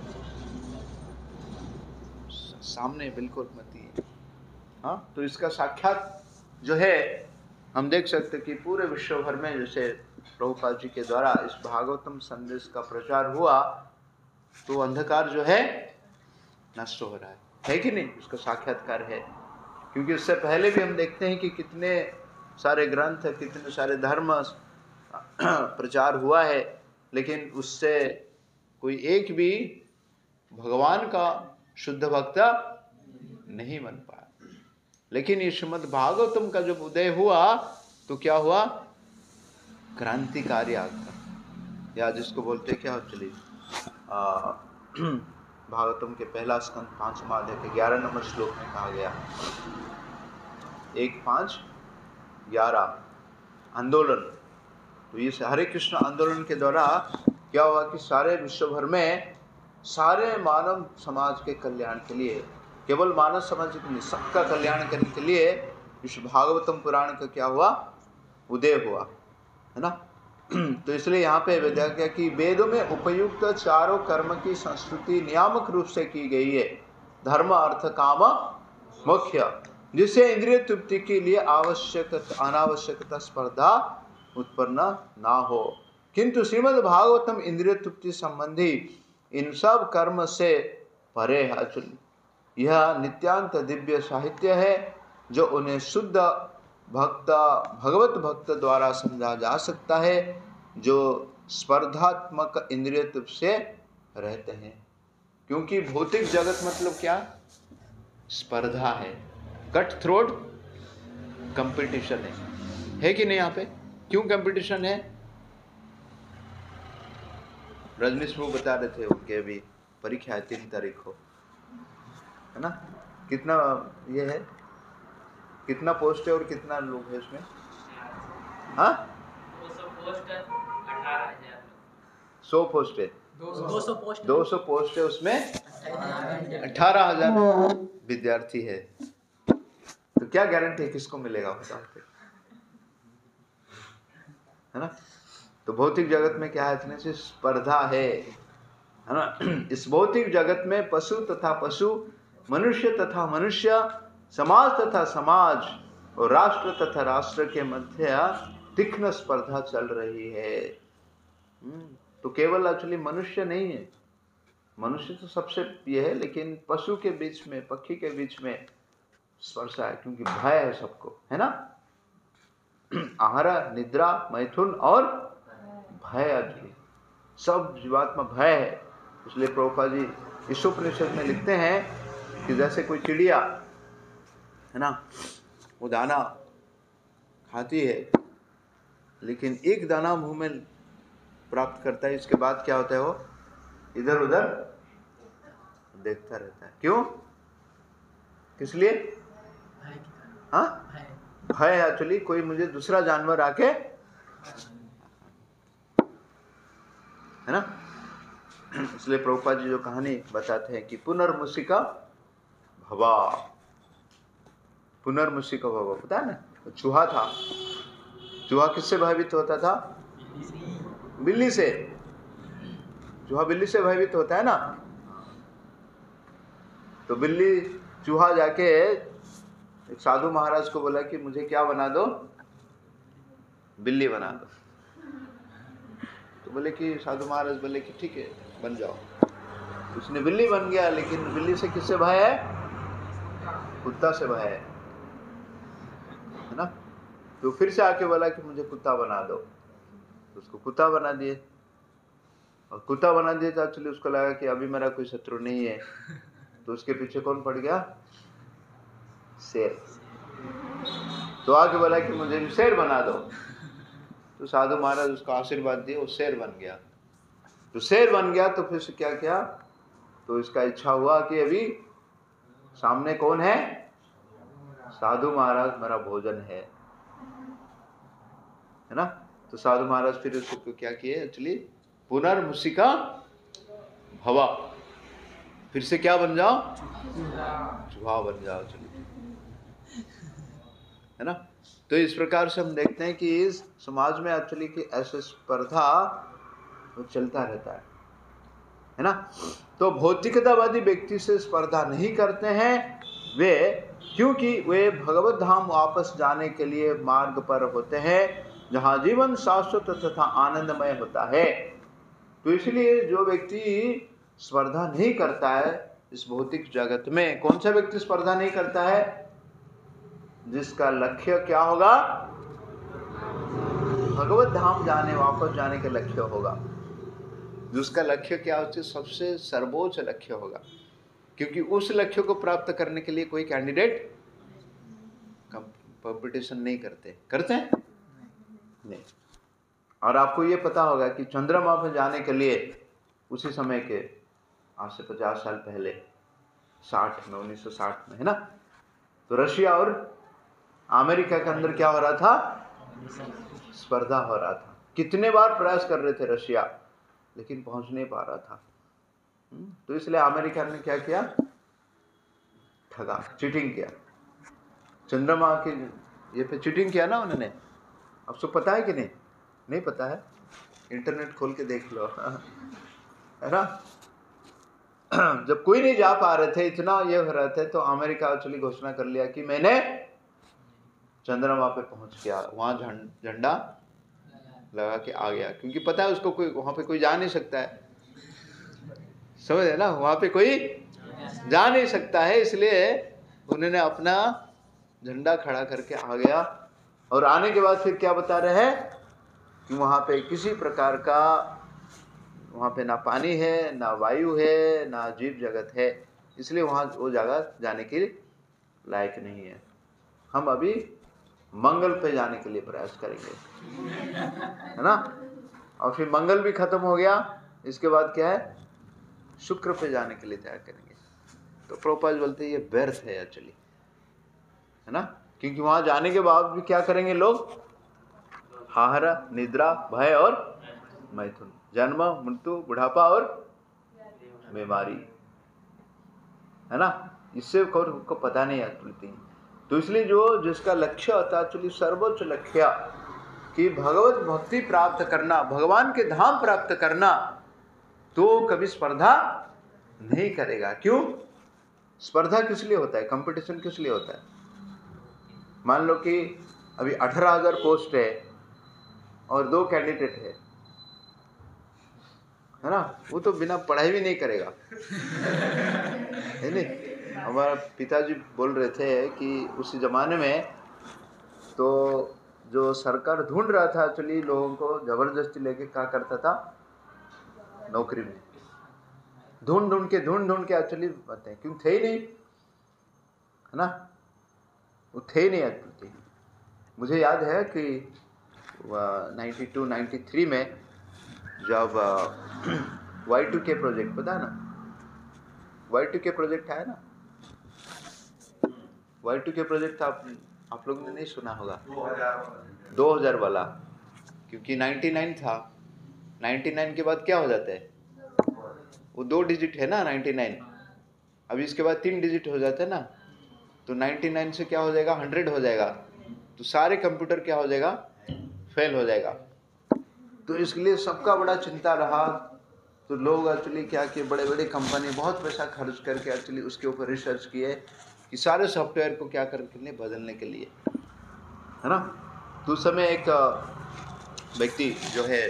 Speaker 1: सामने बिल्कुल मत ही। हाँ, तो इसका साक्षात जो है हम देख सकते कि पूरे विश्व भर में जैसे प्रभुपाद जी के द्वारा इस भागवतम संदेश का प्रचार हुआ तो अंधकार जो है नष्ट हो रहा है कि नहीं? उसका साक्षात्कार है। क्योंकि उससे पहले भी हम देखते हैं कि कितने सारे ग्रंथ, कितने सारे धर्म प्रचार हुआ है, लेकिन उससे कोई एक भी भगवान का शुद्ध भक्त नहीं बन पाया। लेकिन ये श्रीमद् भागवतम का जब उदय हुआ तो क्या हुआ? क्रांतिकारी आज्ञा, या जिसको बोलते क्या हो, चलिए भागवतम के पहला स्कंद 5वां अध्याय के 11 नंबर श्लोक में कहा गया, 1-5-11 आंदोलन। तो इस हरे कृष्ण आंदोलन के द्वारा क्या हुआ कि सारे विश्व भर में सारे मानव समाज के कल्याण के लिए, केवल मानव समाज के नहीं, सबका कल्याण करने के लिए इस भागवतम पुराण का क्या हुआ? उदय हुआ, है ना। तो इसलिए यहाँ पे विद्या क्या कि वेदों में उपयुक्त चारों कर्म की संस्कृति नियामक रूप से की गई है, धर्म अर्थ काम मुख्य, जिससे इंद्रिय तृप्ति के लिए आवश्यक अनावश्यकता स्पर्धा उत्पन्न ना हो। किंतु श्रीमद् भागवतम इंद्रिय तृप्ति संबंधी इन सब कर्म से परे है। यह नित्यांत दिव्य साहित्य है जो उन्हें शुद्ध भगवत भक्त द्वारा समझा जा सकता है, जो स्पर्धात्मक इंद्रिय तृप्ति से रहते हैं। क्योंकि भौतिक जगत मतलब क्या? स्पर्धा है, कट थ्रोट कंपटीशन है कि नहीं? यहाँ पे क्यों कंपटीशन है? रजनीश प्रभु बता रहे थे, उनके अभी परीक्षा है 3 तारीख को, है ना। कितना ये है, कितना पोस्ट है और कितना लोग है उसमें? हाँ, 100 पोस्ट है, 200 पोस्ट है, उसमें 18,000 विद्यार्थी है। तो क्या गारंटी है किसको मिलेगा, बताओ, है ना। तो भौतिक जगत में क्या है? इतने से स्पर्धा है ना। इस भौतिक जगत में पशु तथा पशु, मनुष्य तथा मनुष्य, समाज तथा समाज और राष्ट्र तथा राष्ट्र के मध्य तीक्ष्ण स्पर्धा चल रही है। तो केवल एक्चुअली मनुष्य नहीं है, मनुष्य तो सबसे ये है, लेकिन पशु के बीच में, पक्षी के बीच में स्पर्धा है, क्योंकि भय है सबको, है ना। आहार, निद्रा, मैथुन और भय, एक्चुअली सब जीवात्मा भय है। इसलिए प्रभुपाद जी इस उपनिषद में लिखते हैं कि जैसे कोई चिड़िया है ना, वो दाना खाती है लेकिन एक दाना मुंह में प्राप्त करता है, इसके बाद क्या होता है, वो इधर उधर देखता रहता है। क्यों? किस लिए? हाँ, भय। एक्चुअली कोई मुझे दूसरा जानवर आके, है ना। इसलिए प्रभुपाद जी जो कहानी बताते हैं कि पुनर्मुषिका भवा, पुनर्मुषिका भवा, पता है ना, चूहा था। चूहा किससे भयभीत होता था? बिल्ली से। चूहा बिल्ली से भयभीत होता है ना। तो बिल्ली, चूहा जाके एक साधु महाराज को बोला कि मुझे क्या बना दो? बिल्ली बना दो। तो बोले कि साधु महाराज बोले कि ठीक है बन जाओ। उसने बिल्ली बन गया, लेकिन बिल्ली से किससे भय है? कुत्ता से भय है ना। तो फिर से आके बोला कि मुझे कुत्ता बना दो, तो उसको कुत्ता बना दिए। और कुत्ता बना दिए तो एक्चुअली उसको लगा कि अभी मेरा कोई शत्रु नहीं है, तो उसके पीछे कौन पड़ गया? शेर। तो आके बोला कि मुझे भी शेर बना दो। तो साधु महाराज उसको आशीर्वाद दिए, वो शेर बन गया। तो शेर बन गया तो फिर से क्या किया, तो इसका इच्छा हुआ कि अभी सामने कौन है? साधु महाराज, मेरा भोजन है ना। तो साधु महाराज फिर उसको क्या किए, एक्चुअली पुनर्मुषिका भवा, फिर से क्या बन जाओ? चूहा बन जाओ, चलिए, है ना। तो इस प्रकार से हम देखते हैं कि इस समाज में एक्चुअली कि ऐसे स्पर्धा वो चलता रहता है ना। तो भौतिकतावादी व्यक्ति से स्पर्धा नहीं करते हैं वे, क्योंकि वे भगवत धाम वापस जाने के लिए मार्ग पर होते हैं, जहां जीवन शाश्वत तथा आनंदमय होता है। तो इसलिए जो व्यक्ति स्पर्धा नहीं करता है इस भौतिक जगत में, कौन सा व्यक्ति स्पर्धा नहीं करता है? जिसका लक्ष्य क्या होगा? भगवत धाम जाने, वापस जाने का लक्ष्य होगा। जिसका लक्ष्य क्या होता है? सबसे सर्वोच्च लक्ष्य होगा, क्योंकि उस लक्ष्य को प्राप्त करने के लिए कोई कैंडिडेट कंपटीशन नहीं करते हैं नहीं। और आपको ये पता होगा कि चंद्रमा पर जाने के लिए उसी समय के आज से 50 साल पहले 1960 में, है ना, तो रशिया और अमेरिका के अंदर क्या हो रहा था? स्पर्धा हो रहा था। कितने बार प्रयास कर रहे थे रशिया, लेकिन पहुंच नहीं पा रहा था। तो इसलिए अमेरिका ने क्या किया? ठगा, चीटिंग किया। चंद्रमा के ये पे चीटिंग किया ना उन्होंने। अब सब पता है कि नहीं? नहीं पता है, इंटरनेट खोल के देख लो, है ना। जब कोई नहीं जा पा रहे थे, इतना ये हो रहे थे, तो अमेरिका एक्चुअली घोषणा कर लिया कि मैंने चंद्रमा पे पहुंच गया, वहां झंडा लगा के आ गया, क्योंकि पता है उसको कोई वहां पे कोई जा नहीं सकता है, समझ है ना, वहां पे कोई जा नहीं सकता है। इसलिए उन्होंने अपना झंडा खड़ा करके आ गया। और आने के बाद फिर क्या बता रहे हैं कि वहां पे किसी प्रकार का, वहां पे ना पानी है, ना वायु है, ना जीव जगत है, इसलिए वहां वो जगह जाने के लायक नहीं है। हम अभी मंगल पे जाने के लिए प्रयास करेंगे, है ना। और फिर मंगल भी खत्म हो गया, इसके बाद क्या है? शुक्र पे जाने के लिए तैयार करेंगे। तो प्रभुपाद बोलते हैं ये व्यर्थ है एक्चुअली, है ना, क्योंकि वहां जाने के बाद भी क्या करेंगे लोग? हाहारा, निद्रा, भय और मैथुन, जन्म, मृत्यु, बुढ़ापा और बीमारी, है ना। इससे को पता नहीं है। तो इसलिए जो जिसका लक्ष्य होता है एक्चुअली सर्वोच्च लक्ष्य कि भगवत भक्ति प्राप्त करना, भगवान के धाम प्राप्त करना, तो कभी स्पर्धा नहीं करेगा। क्यों? स्पर्धा किस लिए होता है? कंपटीशन किस लिए होता है? मान लो कि अभी 18,000 पोस्ट है और 2 कैंडिडेट है ना, वो तो बिना पढ़ाई भी नहीं करेगा, है नहीं। हमारा पिताजी बोल रहे थे कि उसी जमाने में तो जो सरकार ढूंढ रहा था एक्चुअली लोगों को जबरदस्ती लेके क्या करता था? नौकरी में, ढूंढ ढूंढ के एक्चुअली बताते हैं, क्यों थे ही नहीं, है ना, वो थे ही नहीं एक्चुअली। मुझे याद है कि 92-93 में जब Y2K प्रोजेक्ट, पता है ना, Y2K प्रोजेक्ट है ना, Y2K प्रोजेक्ट था, आप लोगों ने नहीं सुना होगा, 2000 वाला, क्योंकि 99 था, 99 के बाद क्या हो जाता है, वो 2 डिजिट है ना 99, अभी इसके बाद 3 डिजिट हो जाता है ना, तो 99 से क्या हो जाएगा, 100 हो जाएगा, तो सारे कंप्यूटर क्या हो जाएगा, फेल हो जाएगा। तो इसलिए सबका बड़ा चिंता रहा, तो लोग एक्चुअली क्या किए, बड़े बड़े कंपनी बहुत पैसा खर्च करके एक्चुअली उसके ऊपर रिसर्च किए कि सारे सॉफ्टवेयर को क्या करने, बदलने के लिए, है ना। तो उस समय एक व्यक्ति जो है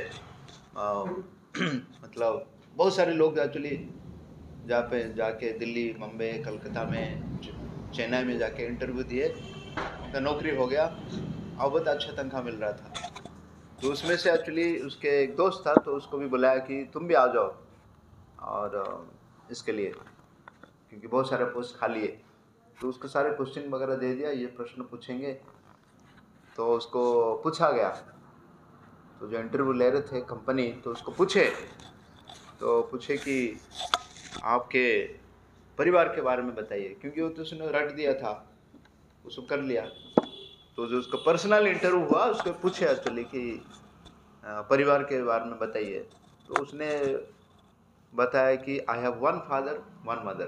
Speaker 1: मतलब बहुत सारे लोग एक्चुअली जहाँ पे जाके दिल्ली, मुंबई, कलकत्ता में, चेन्नई में जाके इंटरव्यू दिए, तो नौकरी हो गया और बहुत अच्छा तनख्वाह मिल रहा था। तो उसमें से एक्चुअली उसके एक दोस्त था, तो उसको भी बुलाया कि तुम भी आ जाओ और इसके लिए, क्योंकि बहुत सारे पोस्ट खाली है। तो उसको सारे क्वेश्चन वगैरह दे दिया, ये प्रश्न पूछेंगे, तो उसको पूछा गया। तो जो इंटरव्यू ले रहे थे कंपनी, तो उसको पूछे कि आपके परिवार के बारे में बताइए, क्योंकि वो तो उसने रट दिया था, उसको कर लिया। तो जो उसका पर्सनल इंटरव्यू हुआ, उसको पूछे एक्चुअली कि परिवार के बारे में बताइए। तो उसने बताया कि आई हैव 1 फादर 1 मदर।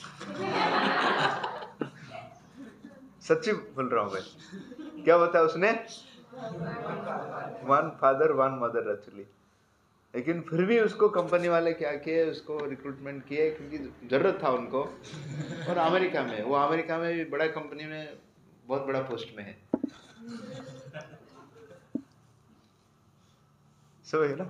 Speaker 1: सच्ची बोल रहा हूँ मैं, क्या बताया उसने, 1 फादर 1 मदर एक्चुअली। लेकिन फिर भी उसको कंपनी वाले क्या किए, उसको रिक्रूटमेंट किए, क्योंकि जरूरत था उनको। और अमेरिका में, वो अमेरिका में भी बड़ा कंपनी में बहुत बड़ा पोस्ट में है, सो है ना।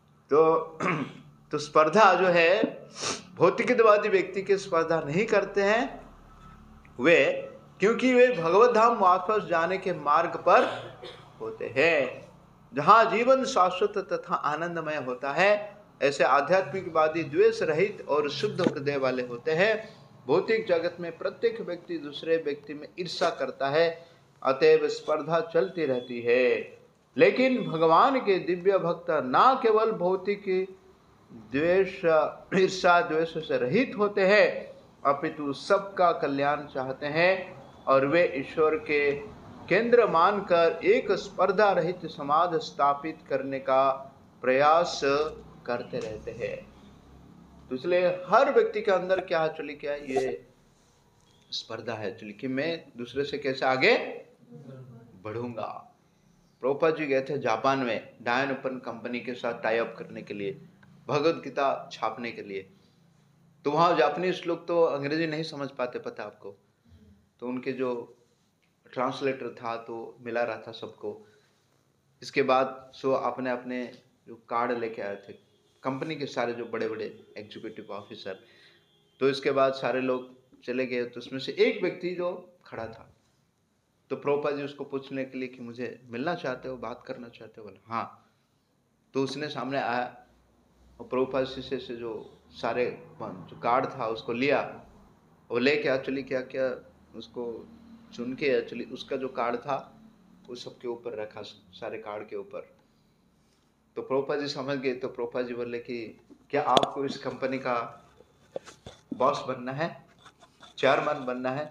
Speaker 1: तो स्पर्धा जो है, भौतिकवादी व्यक्ति की स्पर्धा नहीं करते हैं वे, क्योंकि वे भगवत धाम वापस जाने के मार्ग पर होते हैं, जहां जीवन शाश्वत तथा आनंदमय होता है। ऐसे आध्यात्मिकवादी द्वेष रहित और शुद्ध हृदय वाले होते हैं। भौतिक जगत में प्रत्येक व्यक्ति दूसरे व्यक्ति में ईर्ष्या करता है, अतएव स्पर्धा चलती रहती है। लेकिन भगवान के दिव्य भक्त ना केवल भौतिक द्वेष, ईर्ष्या द्वेष से रहित होते हैं, अपितु सबका कल्याण चाहते हैं, और वे ईश्वर के केंद्र मानकर एक स्पर्धा रहित समाज स्थापित करने का प्रयास करते रहते हैं। तो इसलिए हर व्यक्ति के अंदर क्या एक्चुअली, क्या ये स्पर्धा है एक्चुअली, कि मैं दूसरे से कैसे आगे बढ़ूंगा। प्रभुपाद जी गए थे जापान में, डायन ओपन कंपनी के साथ टाई अप करने के लिए, भगवद गीता छापने के लिए। तो वहाँ जापानीज लोग तो अंग्रेजी नहीं समझ पाते, पता आपको, तो उनके जो ट्रांसलेटर था तो मिला रहा था सबको। इसके बाद सो अपने अपने जो कार्ड लेके आए थे कंपनी के सारे जो बड़े बड़े एग्जीक्यूटिव ऑफिसर। तो इसके बाद सारे लोग चले गए, तो उसमें से एक व्यक्ति जो खड़ा था, तो प्रभुपाद जी उसको पूछने के लिए कि मुझे मिलना चाहते हो, बात करना चाहते हो, बोला हाँ। तो उसने सामने आया और प्रभुपाद शीशे से जो सारे जो कार्ड था उसको लिया, और लेके एक्चुअली क्या क्या उसको चुन के एक्चुअली उसका जो कार्ड था वो सबके ऊपर रखा, सारे कार्ड के ऊपर। तो प्रभुपाद जी समझ गए, तो प्रभुपाद जी बोले कि क्या आपको इस कंपनी का बॉस बनना है, चेयरमैन बनना है?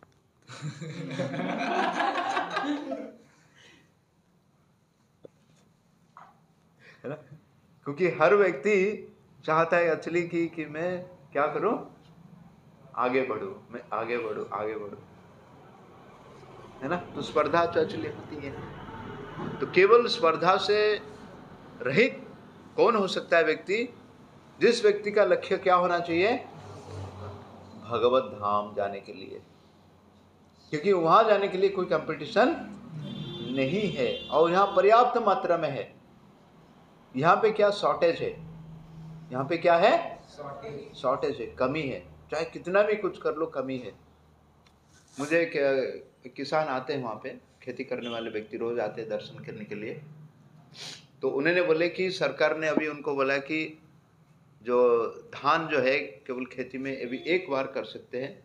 Speaker 1: है ना, क्योंकि हर व्यक्ति चाहता है एक्चुअली कि मैं क्या करूं, आगे बढ़ूं, मैं आगे बढ़ूं, आगे बढ़ूं, है ना। तो स्पर्धा तो एक्चुअली होती है। तो केवल स्पर्धा से रहित कौन हो सकता है व्यक्ति? जिस व्यक्ति का लक्ष्य क्या होना चाहिए, भगवत धाम जाने के लिए, क्योंकि वहां जाने के लिए कोई कंपटीशन नहीं है, और यहाँ पर्याप्त मात्रा में है। यहाँ पे क्या शॉर्टेज है, यहाँ पे क्या है, शॉर्टेज है, कमी है, चाहे कितना भी कुछ कर लो कमी है। मुझे एक किसान आते हैं वहाँ पे, खेती करने वाले व्यक्ति रोज आते हैं दर्शन करने के लिए। तो उन्होंने बोले कि सरकार ने अभी उनको बोला कि जो धान जो है केवल खेती में अभी एक बार कर सकते हैं,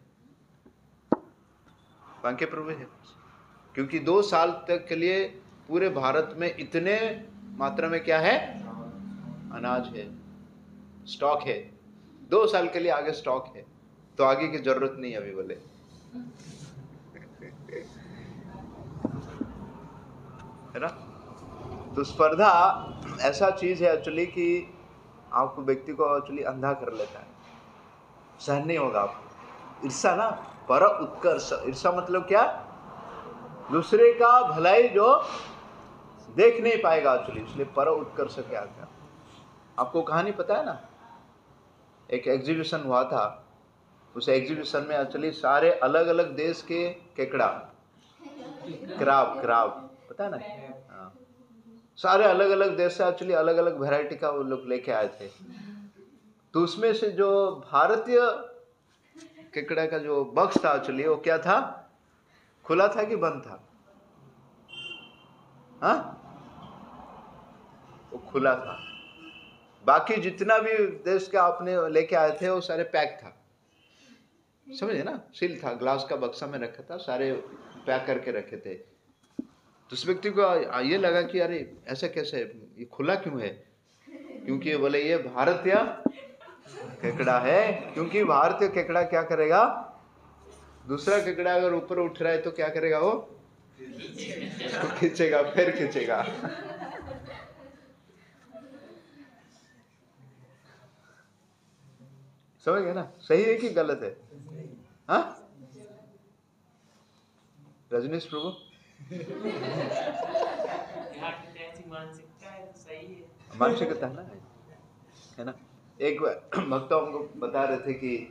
Speaker 1: बांके प्रभु है, क्योंकि 2 साल तक के लिए पूरे भारत में इतने मात्रा में क्या है, अनाज है, स्टॉक है, 2 साल के लिए आगे स्टॉक है, तो आगे की जरूरत नहीं अभी बोले। है ना? तो स्पर्धा ऐसा चीज है एक्चुअली कि आपको, व्यक्ति को एक्चुअली अंधा कर लेता है, सहन नहीं होगा आपको। ईर्षा ना, पर उत्कर्ष, ईर्षा मतलब क्या, दूसरे का भलाई जो देख नहीं पाएगा एक्चुअली, इसलिए पर उत्कर्ष क्या था। आपको कहानी पता है ना, एक एग्जीबिशन हुआ था, उस एग्जीबिशन में एक्चुअली सारे अलग अलग देश के केकड़ा, क्राब पता है ना, हाँ, सारे अलग अलग देश से एक्चुअली अलग अलग वैरायटी का वो लोग लेके आए थे। तो उसमें से जो भारतीय केकड़ा का जो बक्स था एक्चुअली, वो क्या था, खुला था कि बंद था? हाँ, वो खुला था। बाकी जितना भी देश का आपने लेके आए थे वो सारे पैक था, समझे ना, सील था, ग्लास का बक्सा में रखा था, सारे पैक करके रखे थे। तो उस व्यक्ति को ये लगा कि अरे ऐसा कैसे, ये खुला क्यों है? क्योंकि बोले ये भारतीय केकड़ा है, क्योंकि भारतीय केकड़ा क्या करेगा, दूसरा केकड़ा अगर ऊपर उठ रहा है तो क्या करेगा, वो उसको खींचेगा, फिर खींचेगा। समझ गए ना, सही है कि गलत है? हाँ रजनीश प्रभु, मानसिकता है ना। एक भक्त हमको बता रहे थे कि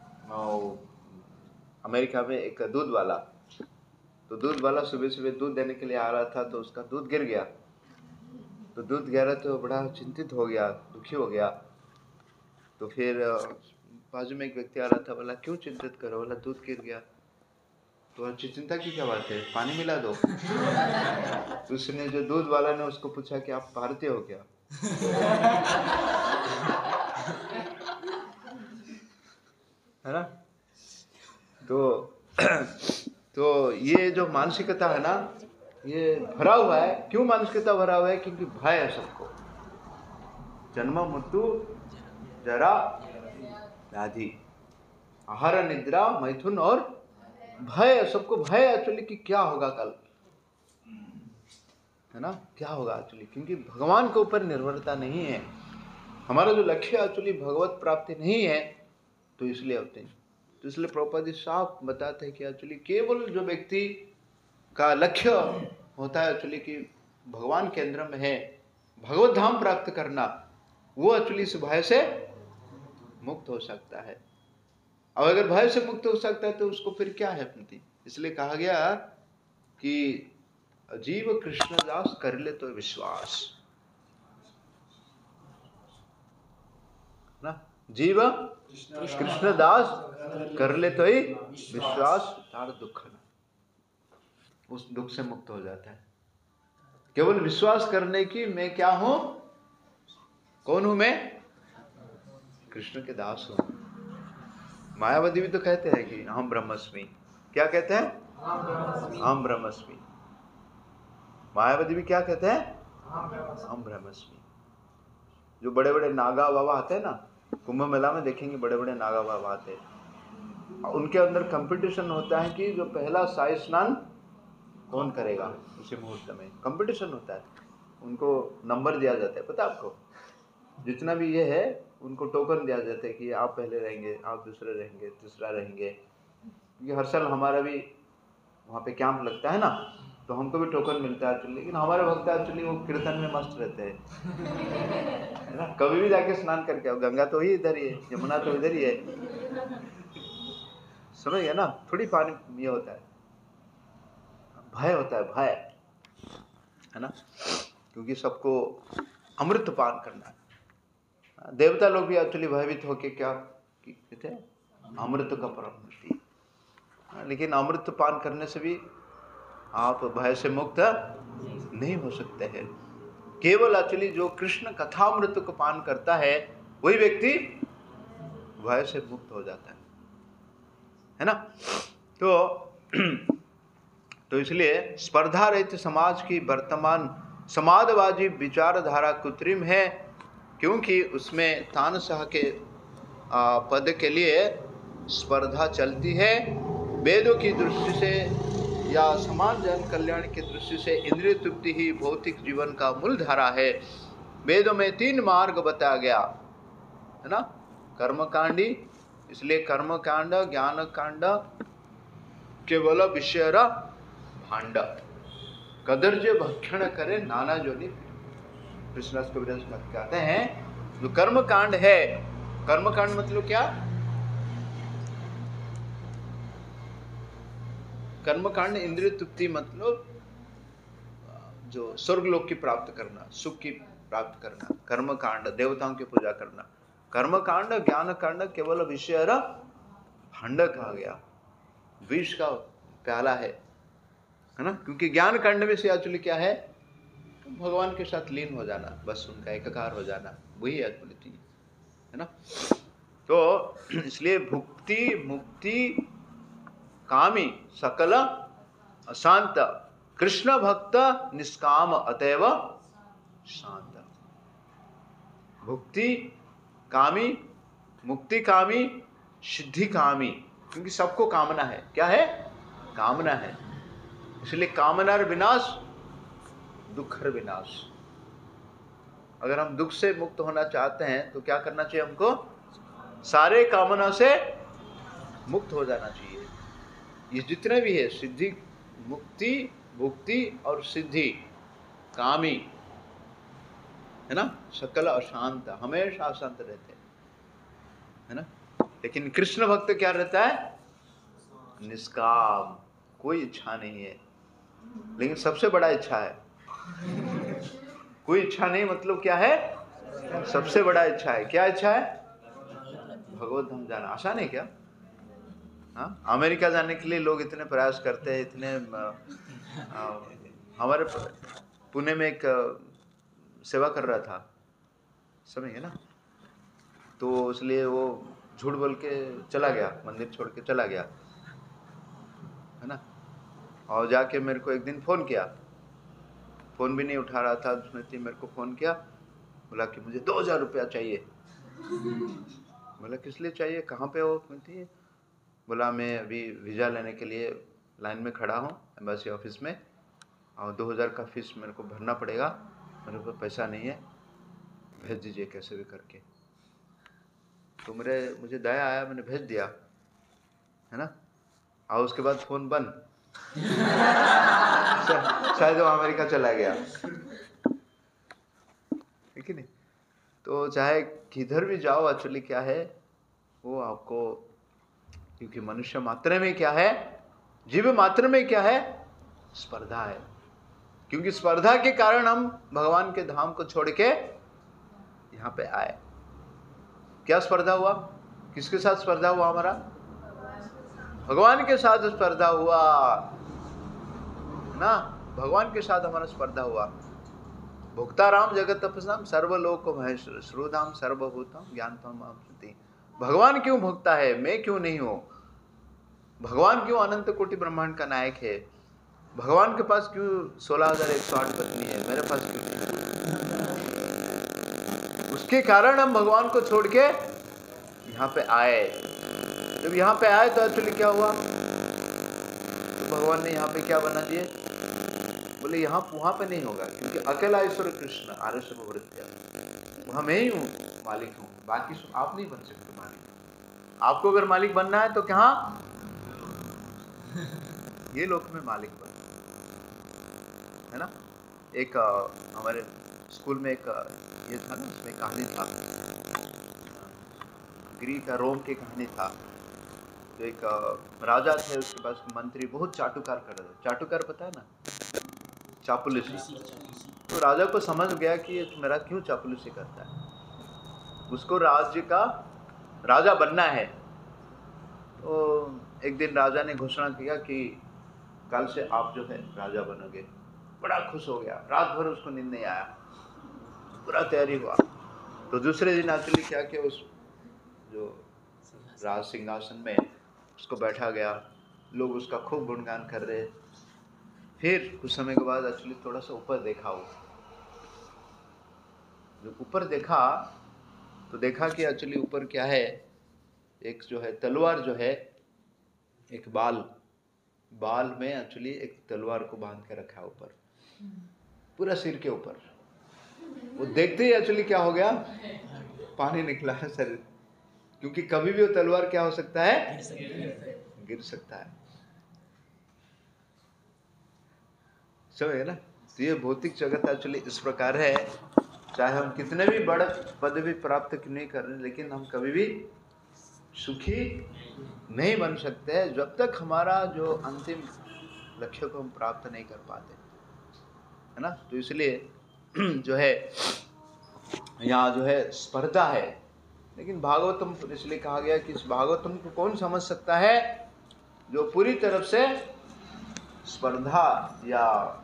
Speaker 1: अमेरिका में एक दूध वाला, तो दूध वाला सुबह सुबह दूध देने के लिए आ रहा था, तो उसका दूध गिर गया। तो दूध गिरा तो बड़ा चिंतित हो गया, दुखी हो गया। तो फिर बाजू में एक व्यक्ति आ रहा था, बोला क्यों चिंतित करो, बोला दूध गिर गया। तो अच्छी चिंता की क्या बात है, पानी मिला दो। तो उसने, जो दूध वाला ने उसको पूछा कि आप भारतीय हो क्या? है ना। तो ये जो मानसिकता है ना, ये भरा हुआ है। क्यों मानसिकता भरा हुआ है? क्योंकि भय है सबको, जन्म मृत्यु जरा व्याधि, आहार निद्रा मैथुन और भय, सबको भय एक्चुअली कि क्या होगा कल, है ना, क्या होगा एक्चुअली, क्योंकि भगवान के ऊपर निर्भरता नहीं है। हमारा जो लक्ष्य एक्चुअली भगवत प्राप्ति नहीं है, तो इसलिए होते हैं। तो इसलिए प्रभुपाद जी साफ बताते हैं कि एक्चुअली केवल जो व्यक्ति का लक्ष्य होता है एक्चुअली कि भगवान केंद्र में है, भगवत धाम प्राप्त करना, वो एक्चुअली इस भय से मुक्त हो सकता है। अब अगर भय से मुक्त हो सकता है तो उसको फिर क्या है अपनी। इसलिए कहा गया कि जीव कृष्णदास कर ले तो विश्वास ना, जीव कृष्णदास कर ले तो ही विश्वास, तार दुख ना, उस दुख से मुक्त हो जाता है। केवल विश्वास करने की मैं क्या हूं, कौन हूं मैं, कृष्ण के दास हूं। मायावादी भी तो कहते हैं कि हम ब्रह्मस्मि, क्या कहते हैं, हम ब्रह्मस्मि। मायावादी भी क्या कहते हैं, हम ब्रह्मस्मि। जो बड़े बड़े नागा बाबा आते हैं ना, कुंभ मेला में देखेंगे बड़े बड़े नागा बाबा आते हैं, उनके अंदर कंपटीशन होता है कि जो पहला साई स्नान कौन करेगा, उसी मुहूर्त में कंपटीशन होता है। उनको नंबर दिया जाता है, पता है आपको, जितना भी ये है उनको टोकन दिया जाता है कि आप पहले रहेंगे, आप दूसरे रहेंगे, तीसरा रहेंगे। क्योंकि हर साल हमारा भी वहाँ पे कैंप लगता है ना, तो हमको भी टोकन मिलता है। लेकिन हमारे भक्त एक्चुअली वो कीर्तन में मस्त रहते हैं, है ना। कभी भी जाके स्नान करके आओ, गंगा तो ही इधर ही है, यमुना तो इधर ही है, समझ गया ना। थोड़ी पानी ये होता है, भय होता है, भय, है ना, क्योंकि सबको अमृत पान करना है। देवता लोग भी एक्चुअली भयभीत होके क्या कहते हैं, अमृत का परम मिलती, लेकिन अमृत पान करने से भी आप भय से मुक्त नहीं हो सकते हैं। केवल एक्चुअली जो कृष्ण कथामृत को पान करता है वही व्यक्ति भय से मुक्त हो जाता है ना। तो इसलिए स्पर्धा रहित समाज की वर्तमान समाजवादी विचारधारा कृत्रिम है, क्योंकि उसमें तानशाह के पद के लिए स्पर्धा चलती है। वेदों की दृष्टि से या समान जन कल्याण की दृष्टि से इंद्रिय तृप्ति ही भौतिक जीवन का मूल धारा है। वेदों में 3 मार्ग बताया गया है ना, कर्मकांडी, इसलिए कर्मकांड, ज्ञान कांड, केवल विषय भांड, कदर्ज भक्षण करे नाना जोनि। कृष्णदास कबीरदास कहते हैं जो कर्मकांड है, कर्मकांड मतलब क्या? कर्मकांड इंद्रिय तृप्ति मतलब जो स्वर्ग लोक की प्राप्त करना, सुख की प्राप्त करना, कर्मकांड देवताओं की पूजा करना। कर्मकांड, ज्ञान कांड केवल विषय भांड कहा गया, विष का प्याला है ना। क्योंकि ज्ञान कांड में से एक्चुअली क्या है? भगवान के साथ लीन हो जाना, बस उनका एकाकार हो जाना, वही एक्चुअली है ना। तो इसलिए भुक्ति मुक्ति कामी सकल अशांत, कृष्ण भक्त निष्काम अतएव शांत। भुक्ति कामी, मुक्ति कामी, सिद्धि कामी, क्योंकि सबको कामना है। क्या है? कामना है। इसलिए कामनार विनाश दुखर विनाश। अगर हम दुख से मुक्त होना चाहते हैं तो क्या करना चाहिए? हमको सारे कामना से मुक्त हो जाना चाहिए। ये जितने भी है सिद्धि, मुक्ति, भुक्ति और सिद्धि, कामी है ना, सकल अशांत, हमेशा अशांत रहते है ना। लेकिन कृष्ण भक्त क्या रहता है? निष्काम, कोई इच्छा नहीं है। लेकिन सबसे बड़ा इच्छा है। कोई इच्छा नहीं मतलब क्या है? सबसे बड़ा इच्छा है। क्या इच्छा है? भगवत धाम जाना। आसान है क्या? हाँ, अमेरिका जाने के लिए लोग इतने प्रयास करते हैं, इतने हमारे पुणे में एक सेवा कर रहा था, समझिए ना। तो इसलिए वो झूठ बोल के चला गया, मंदिर छोड़ के चला गया है ना। और जाके मेरे को एक दिन फोन किया, फोन भी नहीं उठा रहा था, उसने मेरे को फोन किया, बोला कि मुझे 2000 रुपया चाहिए। बोला किस लिए चाहिए, कहाँ पे हो? बोला मैं अभी वीज़ा लेने के लिए लाइन में खड़ा हूँ एम्बेसी ऑफिस में, और 2000 का फीस मेरे को भरना पड़ेगा, मेरे को पैसा नहीं है, भेज दीजिए कैसे भी करके। तो मुझे दया आया, मैंने भेज दिया है ना। और उसके बाद फ़ोन बंद। शायद वो अमेरिका चला गया, है कि नहीं। तो चाहे किधर भी जाओ, एक्चुअली क्या है वो आपको, क्योंकि मनुष्य मात्र में क्या है, जीव मात्र में क्या है, स्पर्धा है। क्योंकि स्पर्धा के कारण हम भगवान के धाम को छोड़ के यहाँ पे आए। क्या स्पर्धा हुआ? किसके साथ स्पर्धा हुआ? हमारा भगवान के साथ स्पर्धा हुआ ना। भगवान के साथ हमारा स्पर्धा हुआ। भोक्ता राम जगत तपस्नाम सर्वलोक महेश्वर श्रोधाम सर्वभूतम ज्ञानतम अमृति। भगवान क्यों भोक्ता है, मैं क्यों नहीं हूं? भगवान क्यों अनंत कोटि ब्रह्मांड का नायक है? भगवान के पास क्यों 16,108 पत्नी है, मेरे पास क्यों नहीं? उसके कारण हम भगवान को छोड़ के यहाँ पे आए। जब यहाँ पे आए तो एक्चुअली क्या हुआ, तो भगवान ने यहाँ पे क्या बना दिए, बोले यहाँ वहाँ पे नहीं होगा, क्योंकि अकेला ईश्वर कृष्ण आरस वृत्या, वहाँ मैं ही हूँ, मालिक हूँ, बाकी आप नहीं बन सकते मालिक। आपको अगर मालिक बनना है तो कहाँ, ये लोक में मालिक बन, है ना। एक हमारे स्कूल में एक ये था ना, उसमें कहानी था, ग्रीक रोम की कहानी था। जो एक राजा थे, उसके पास मंत्री बहुत चाटुकार कर रहे थे। चाटुकार पता है ना, चापलूसी। तो राजा को समझ गया कि ये मेरा क्यों चापलूसी करता है, उसको राज्य का राजा बनना है। तो एक दिन राजा ने घोषणा किया कि कल से आप जो है राजा बनोगे। बड़ा खुश हो गया, रात भर उसको नींद नहीं आया, पूरा तैयारी हुआ, तो दूसरे दिन एक्चुअली क्या किया, उस जो राज सिंहासन में उसको बैठा गया, लोग उसका खूब गुणगान कर रहे। फिर कुछ समय के बाद एक्चुअली थोड़ा सा ऊपर देखा, वो जो ऊपर देखा तो देखा कि एक्चुअली ऊपर क्या है, एक जो है तलवार जो है, एक बाल में एक्चुअली एक तलवार को बांध के रखा है ऊपर, पूरा सिर के ऊपर। वो देखते ही एक्चुअली क्या हो गया, पानी निकला है सर, क्योंकि कभी भी वो तलवार क्या हो सकता है, गिर सकता है। समझे ना? तो ये भौतिक जगत एक्चुअली इस प्रकार है, चाहे हम कितने भी बड़ा पदवी प्राप्त नहीं कर रहे, लेकिन हम कभी भी सुखी नहीं बन सकते हैं जब तक हमारा जो अंतिम लक्ष्य को हम प्राप्त नहीं कर पाते, है ना? तो इसलिए जो है यहाँ जो है स्पर्धा है, लेकिन भागवतम इसलिए कहा गया कि इस भागवतम को कौन समझ सकता है, जो पूरी तरफ से स्पर्धा या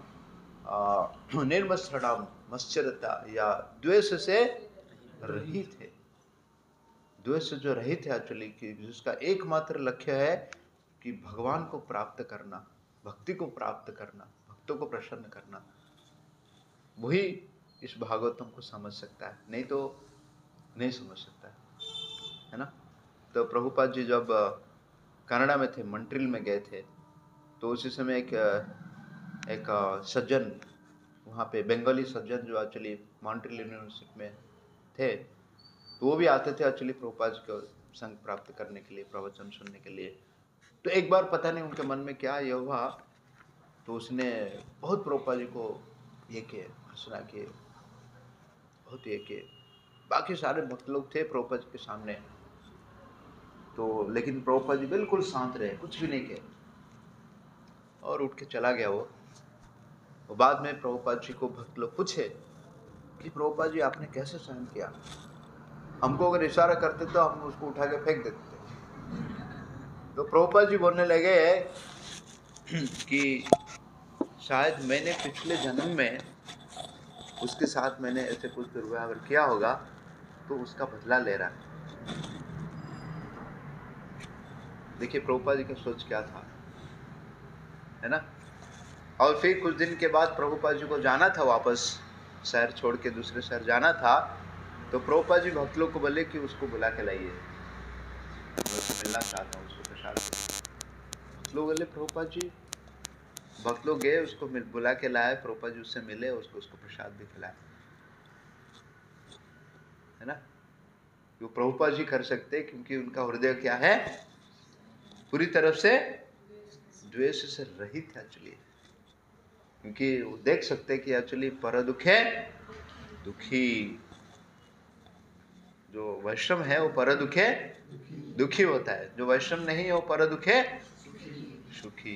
Speaker 1: निर्मत्सरणम मत्सरता या द्वेष से रहित है। द्वेष से जो रहित है एक्चुअली, कि जिसका एकमात्र लक्ष्य है कि भगवान को प्राप्त करना, भक्ति को प्राप्त करना, भक्तों को प्रसन्न करना, वही इस भागवतम को समझ सकता है, नहीं तो नहीं समझ सकता है ना? तो प्रभुपाद जी जब कनाडा में थे, मॉन्ट्रियल में गए थे, तो उसी समय एक सज्जन वहाँ पे, बंगाली सज्जन जो एक्चुअली मॉन्ट्रियल यूनिवर्सिटी में थे, तो वो भी आते थे एक्चुअली प्रभुपाद जी को संग प्राप्त करने के लिए, प्रवचन सुनने के लिए। तो एक बार पता नहीं उनके मन में क्या ये हुआ, तो उसने बहुत प्रभुपाद जी को ये किए, हंसना किए, बहुत ये किए। बाकी सारे भक्त लोग थे प्रभुपाद जी के सामने, तो लेकिन प्रभुपाद जी बिल्कुल शांत रहे, कुछ भी नहीं किए और उठ के चला गया वो। बाद में प्रभुपाद जी को भक्त लोग पूछे कि प्रभुपाद जी आपने कैसे सहन किया, हमको अगर इशारा करते तो हम उसको उठा के फेंक देते थे। तो प्रभुपाद जी बोलने लगे कि शायद मैंने पिछले जन्म में उसके साथ मैंने ऐसे कुछ दुर्व्यवहार किया होगा, तो उसका बदला ले रहा है। देखिए प्रभुपाद जी का सोच क्या था, है ना? और फिर कुछ दिन के बाद प्रभुपाद जी को जाना था, वापस शहर छोड़ के दूसरे शहर जाना था, तो प्रभुपाद जी भक्त लोग को बोले कि उसको बुला के लाइए, मैं उससे मिलना चाहता हूँ, उसको प्रसाद। भक्त लोग बोले प्रभुपाद जी, भक्त लोग गए, उसको बुला के लाए, प्रभुपाद जी उससे मिले, उसको प्रसाद भी खिलाया, है ना? वो प्रभुपाद जी कर सकते क्योंकि उनका हृदय क्या है, पूरी तरफ से द्वेष से रहित है एक्चुअली, क्योंकि वो देख सकते कि एक्चुअली पर दुखे दुखी, जो वैष्णव है वो पर दुखे दुखी होता है, जो वैष्णव नहीं है वो पर दुखे सुखी,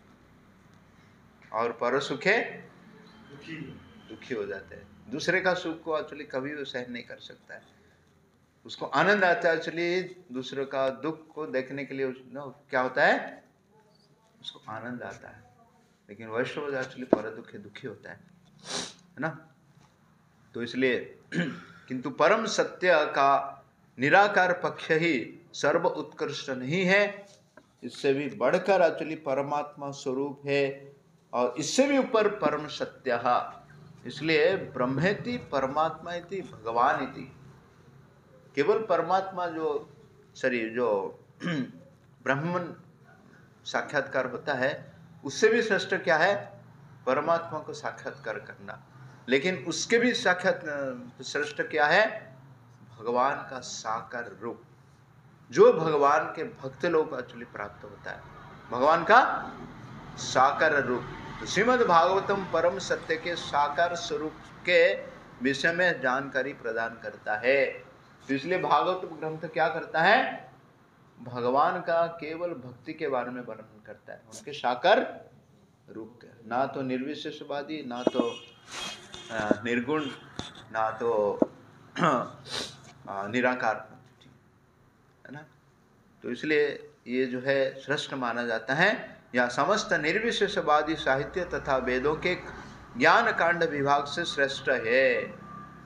Speaker 1: और पर सुखे दुखी हो जाते हैं। दूसरे का सुख को एक्चुअली कभी वो सहन नहीं कर सकता है, उसको आनंद आता है एक्चुअली दूसरे का दुख को देखने के लिए, क्या होता है, उसको आनंद आता है। लेकिन वैष्णव एक्चुअली पर दुखे दुखी होता है ना? तो इसलिए किंतु परम सत्य का निराकार पक्ष ही सर्व उत्कृष्ट नहीं है, इससे भी बढ़कर एक्चुअली परमात्मा स्वरूप है, और इससे भी ऊपर परम सत्य। इसलिए ब्रह्मेति परमात्मा इति भगवान इति, केवल परमात्मा जो शरीर जो ब्रह्मन साक्षात्कार होता है, उससे भी श्रेष्ठ क्या है, परमात्मा को साक्षात्कार करना। लेकिन उसके भी साक्षात श्रेष्ठ क्या है, भगवान का साकार रूप, जो भगवान के भक्त लोग को एक्चुअली प्राप्त होता है, भगवान का साकार रूप। तो श्रीमद् भागवतम परम सत्य के साकार स्वरूप के विषय में जानकारी प्रदान करता है। तो इसलिए भागवत ग्रंथ क्या करता है, भगवान का केवल भक्ति के बारे में वर्णन करता है, उनके साकार रूप के, ना तो निर्विशेषवादी, ना तो निर्गुण, ना तो निराकार, है ना? तो इसलिए ये जो है श्रेष्ठ माना जाता है, या समस्त निर्विशेषवादी साहित्य तथा वेदों के ज्ञान कांड विभाग से श्रेष्ठ है।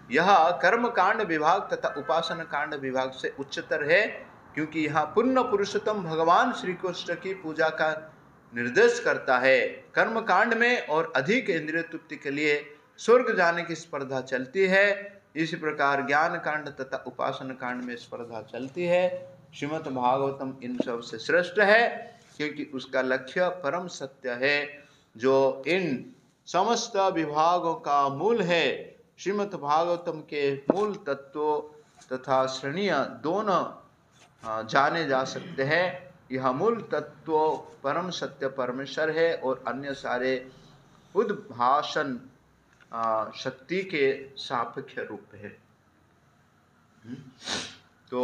Speaker 1: यह कर्म कांड विभाग तथा उपासना कांड विभाग से उच्चतर है, क्योंकि यहाँ पुण्य पुरुषोत्तम भगवान श्री कृष्ण की पूजा का निर्देश करता है। कर्म कांड में और अधिक इंद्रिय तृप्ति के लिए स्वर्ग जाने की स्पर्धा चलती है। इसी प्रकार ज्ञान कांड तथा उपासना कांड में स्पर्धा चलती है। श्रीमद् भागवतम इन सब से श्रेष्ठ है, क्योंकि उसका लक्ष्य परम सत्य है, जो इन समस्त विभागों का मूल है। श्रीमद् भागवतम के मूल तत्व तथा श्रेणिय दोनों जाने जा सकते हैं। यह मूल तत्व परम सत्य परमेश्वर है और अन्य सारे उद्भाषण शक्ति के सापेक्ष रूप है। तो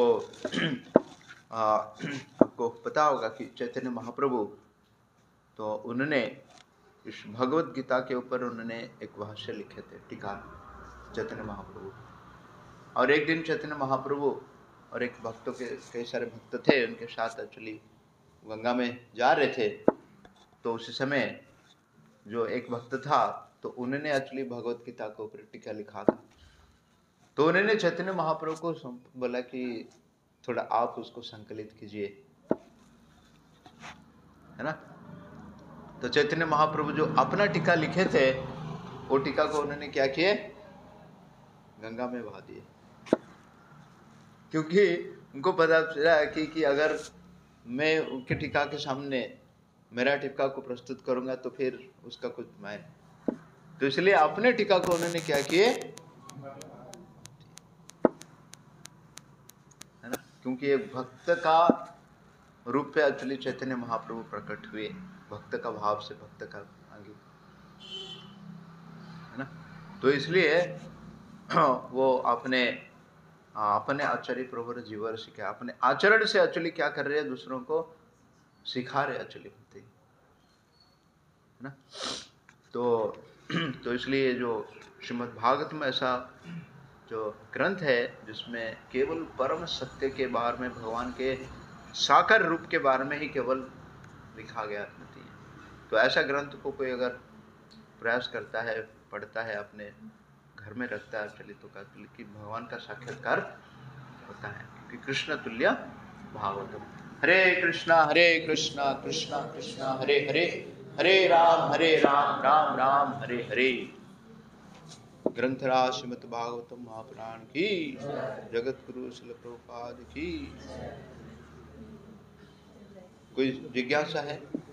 Speaker 1: आपको पता होगा कि चैतन्य महाप्रभु, तो उन्होंने इस भगवत गीता के ऊपर उन्होंने एक भाष्य लिखे थे, टीका, चैतन्य महाप्रभु। और एक दिन चैतन्य महाप्रभु और एक भक्तों के कई सारे भक्त थे, उनके साथ एक्चुअली गंगा में जा रहे थे। तो उसी समय जो एक भक्त था, तो उन्होंने एक्चुअली भगवत गीता के ऊपर टीका लिखा था। तो उन्होंने चैतन्य महाप्रभु को बोला कि थोड़ा आप उसको संकलित कीजिए, है ना। तो चैतन्य महाप्रभु जो अपना टीका लिखे थे, वो टीका को उन्होंने क्या किए, गंगा में बहा दिए, क्योंकि उनको पता चला कि अगर मैं उनके टीका के सामने मेरा टीका को प्रस्तुत करूंगा तो फिर उसका कुछ मायने, तो इसलिए अपने टीका को उन्होंने क्या किए, है ना। क्योंकि एक भक्त का रूप पे एक्चुअली चैतन्य महाप्रभु प्रकट हुए, भक्त का भाव से भक्त का आगे, है ना। तो इसलिए वो अपने आचार्य प्रभु जीवन सीखे, अपने आचरण से एक्चुअली क्या कर रहे हैं, दूसरों को सिखा रहे एक्चुअली होते ही, है ना। तो इसलिए जो श्रीमद् भागवत में ऐसा जो ग्रंथ है जिसमें केवल परम सत्य के बारे में, भगवान के साकार रूप के बारे में ही केवल लिखा गया होती है, तो ऐसा ग्रंथ को कोई अगर प्रयास करता है, पढ़ता है, अपने घर में रखता है एक्चुअली, तो कि भगवान का साक्षात्कार होता है, क्योंकि कृष्ण तुल्य भागवतम। हरे कृष्णा कृष्णा कृष्णा हरे हरे, हरे राम राम राम हरे हरे। ग्रंथराज श्रीमद् भागवतम महापुराण की, जगत गुरु श्रील प्रभुपाद की। कोई जिज्ञासा है?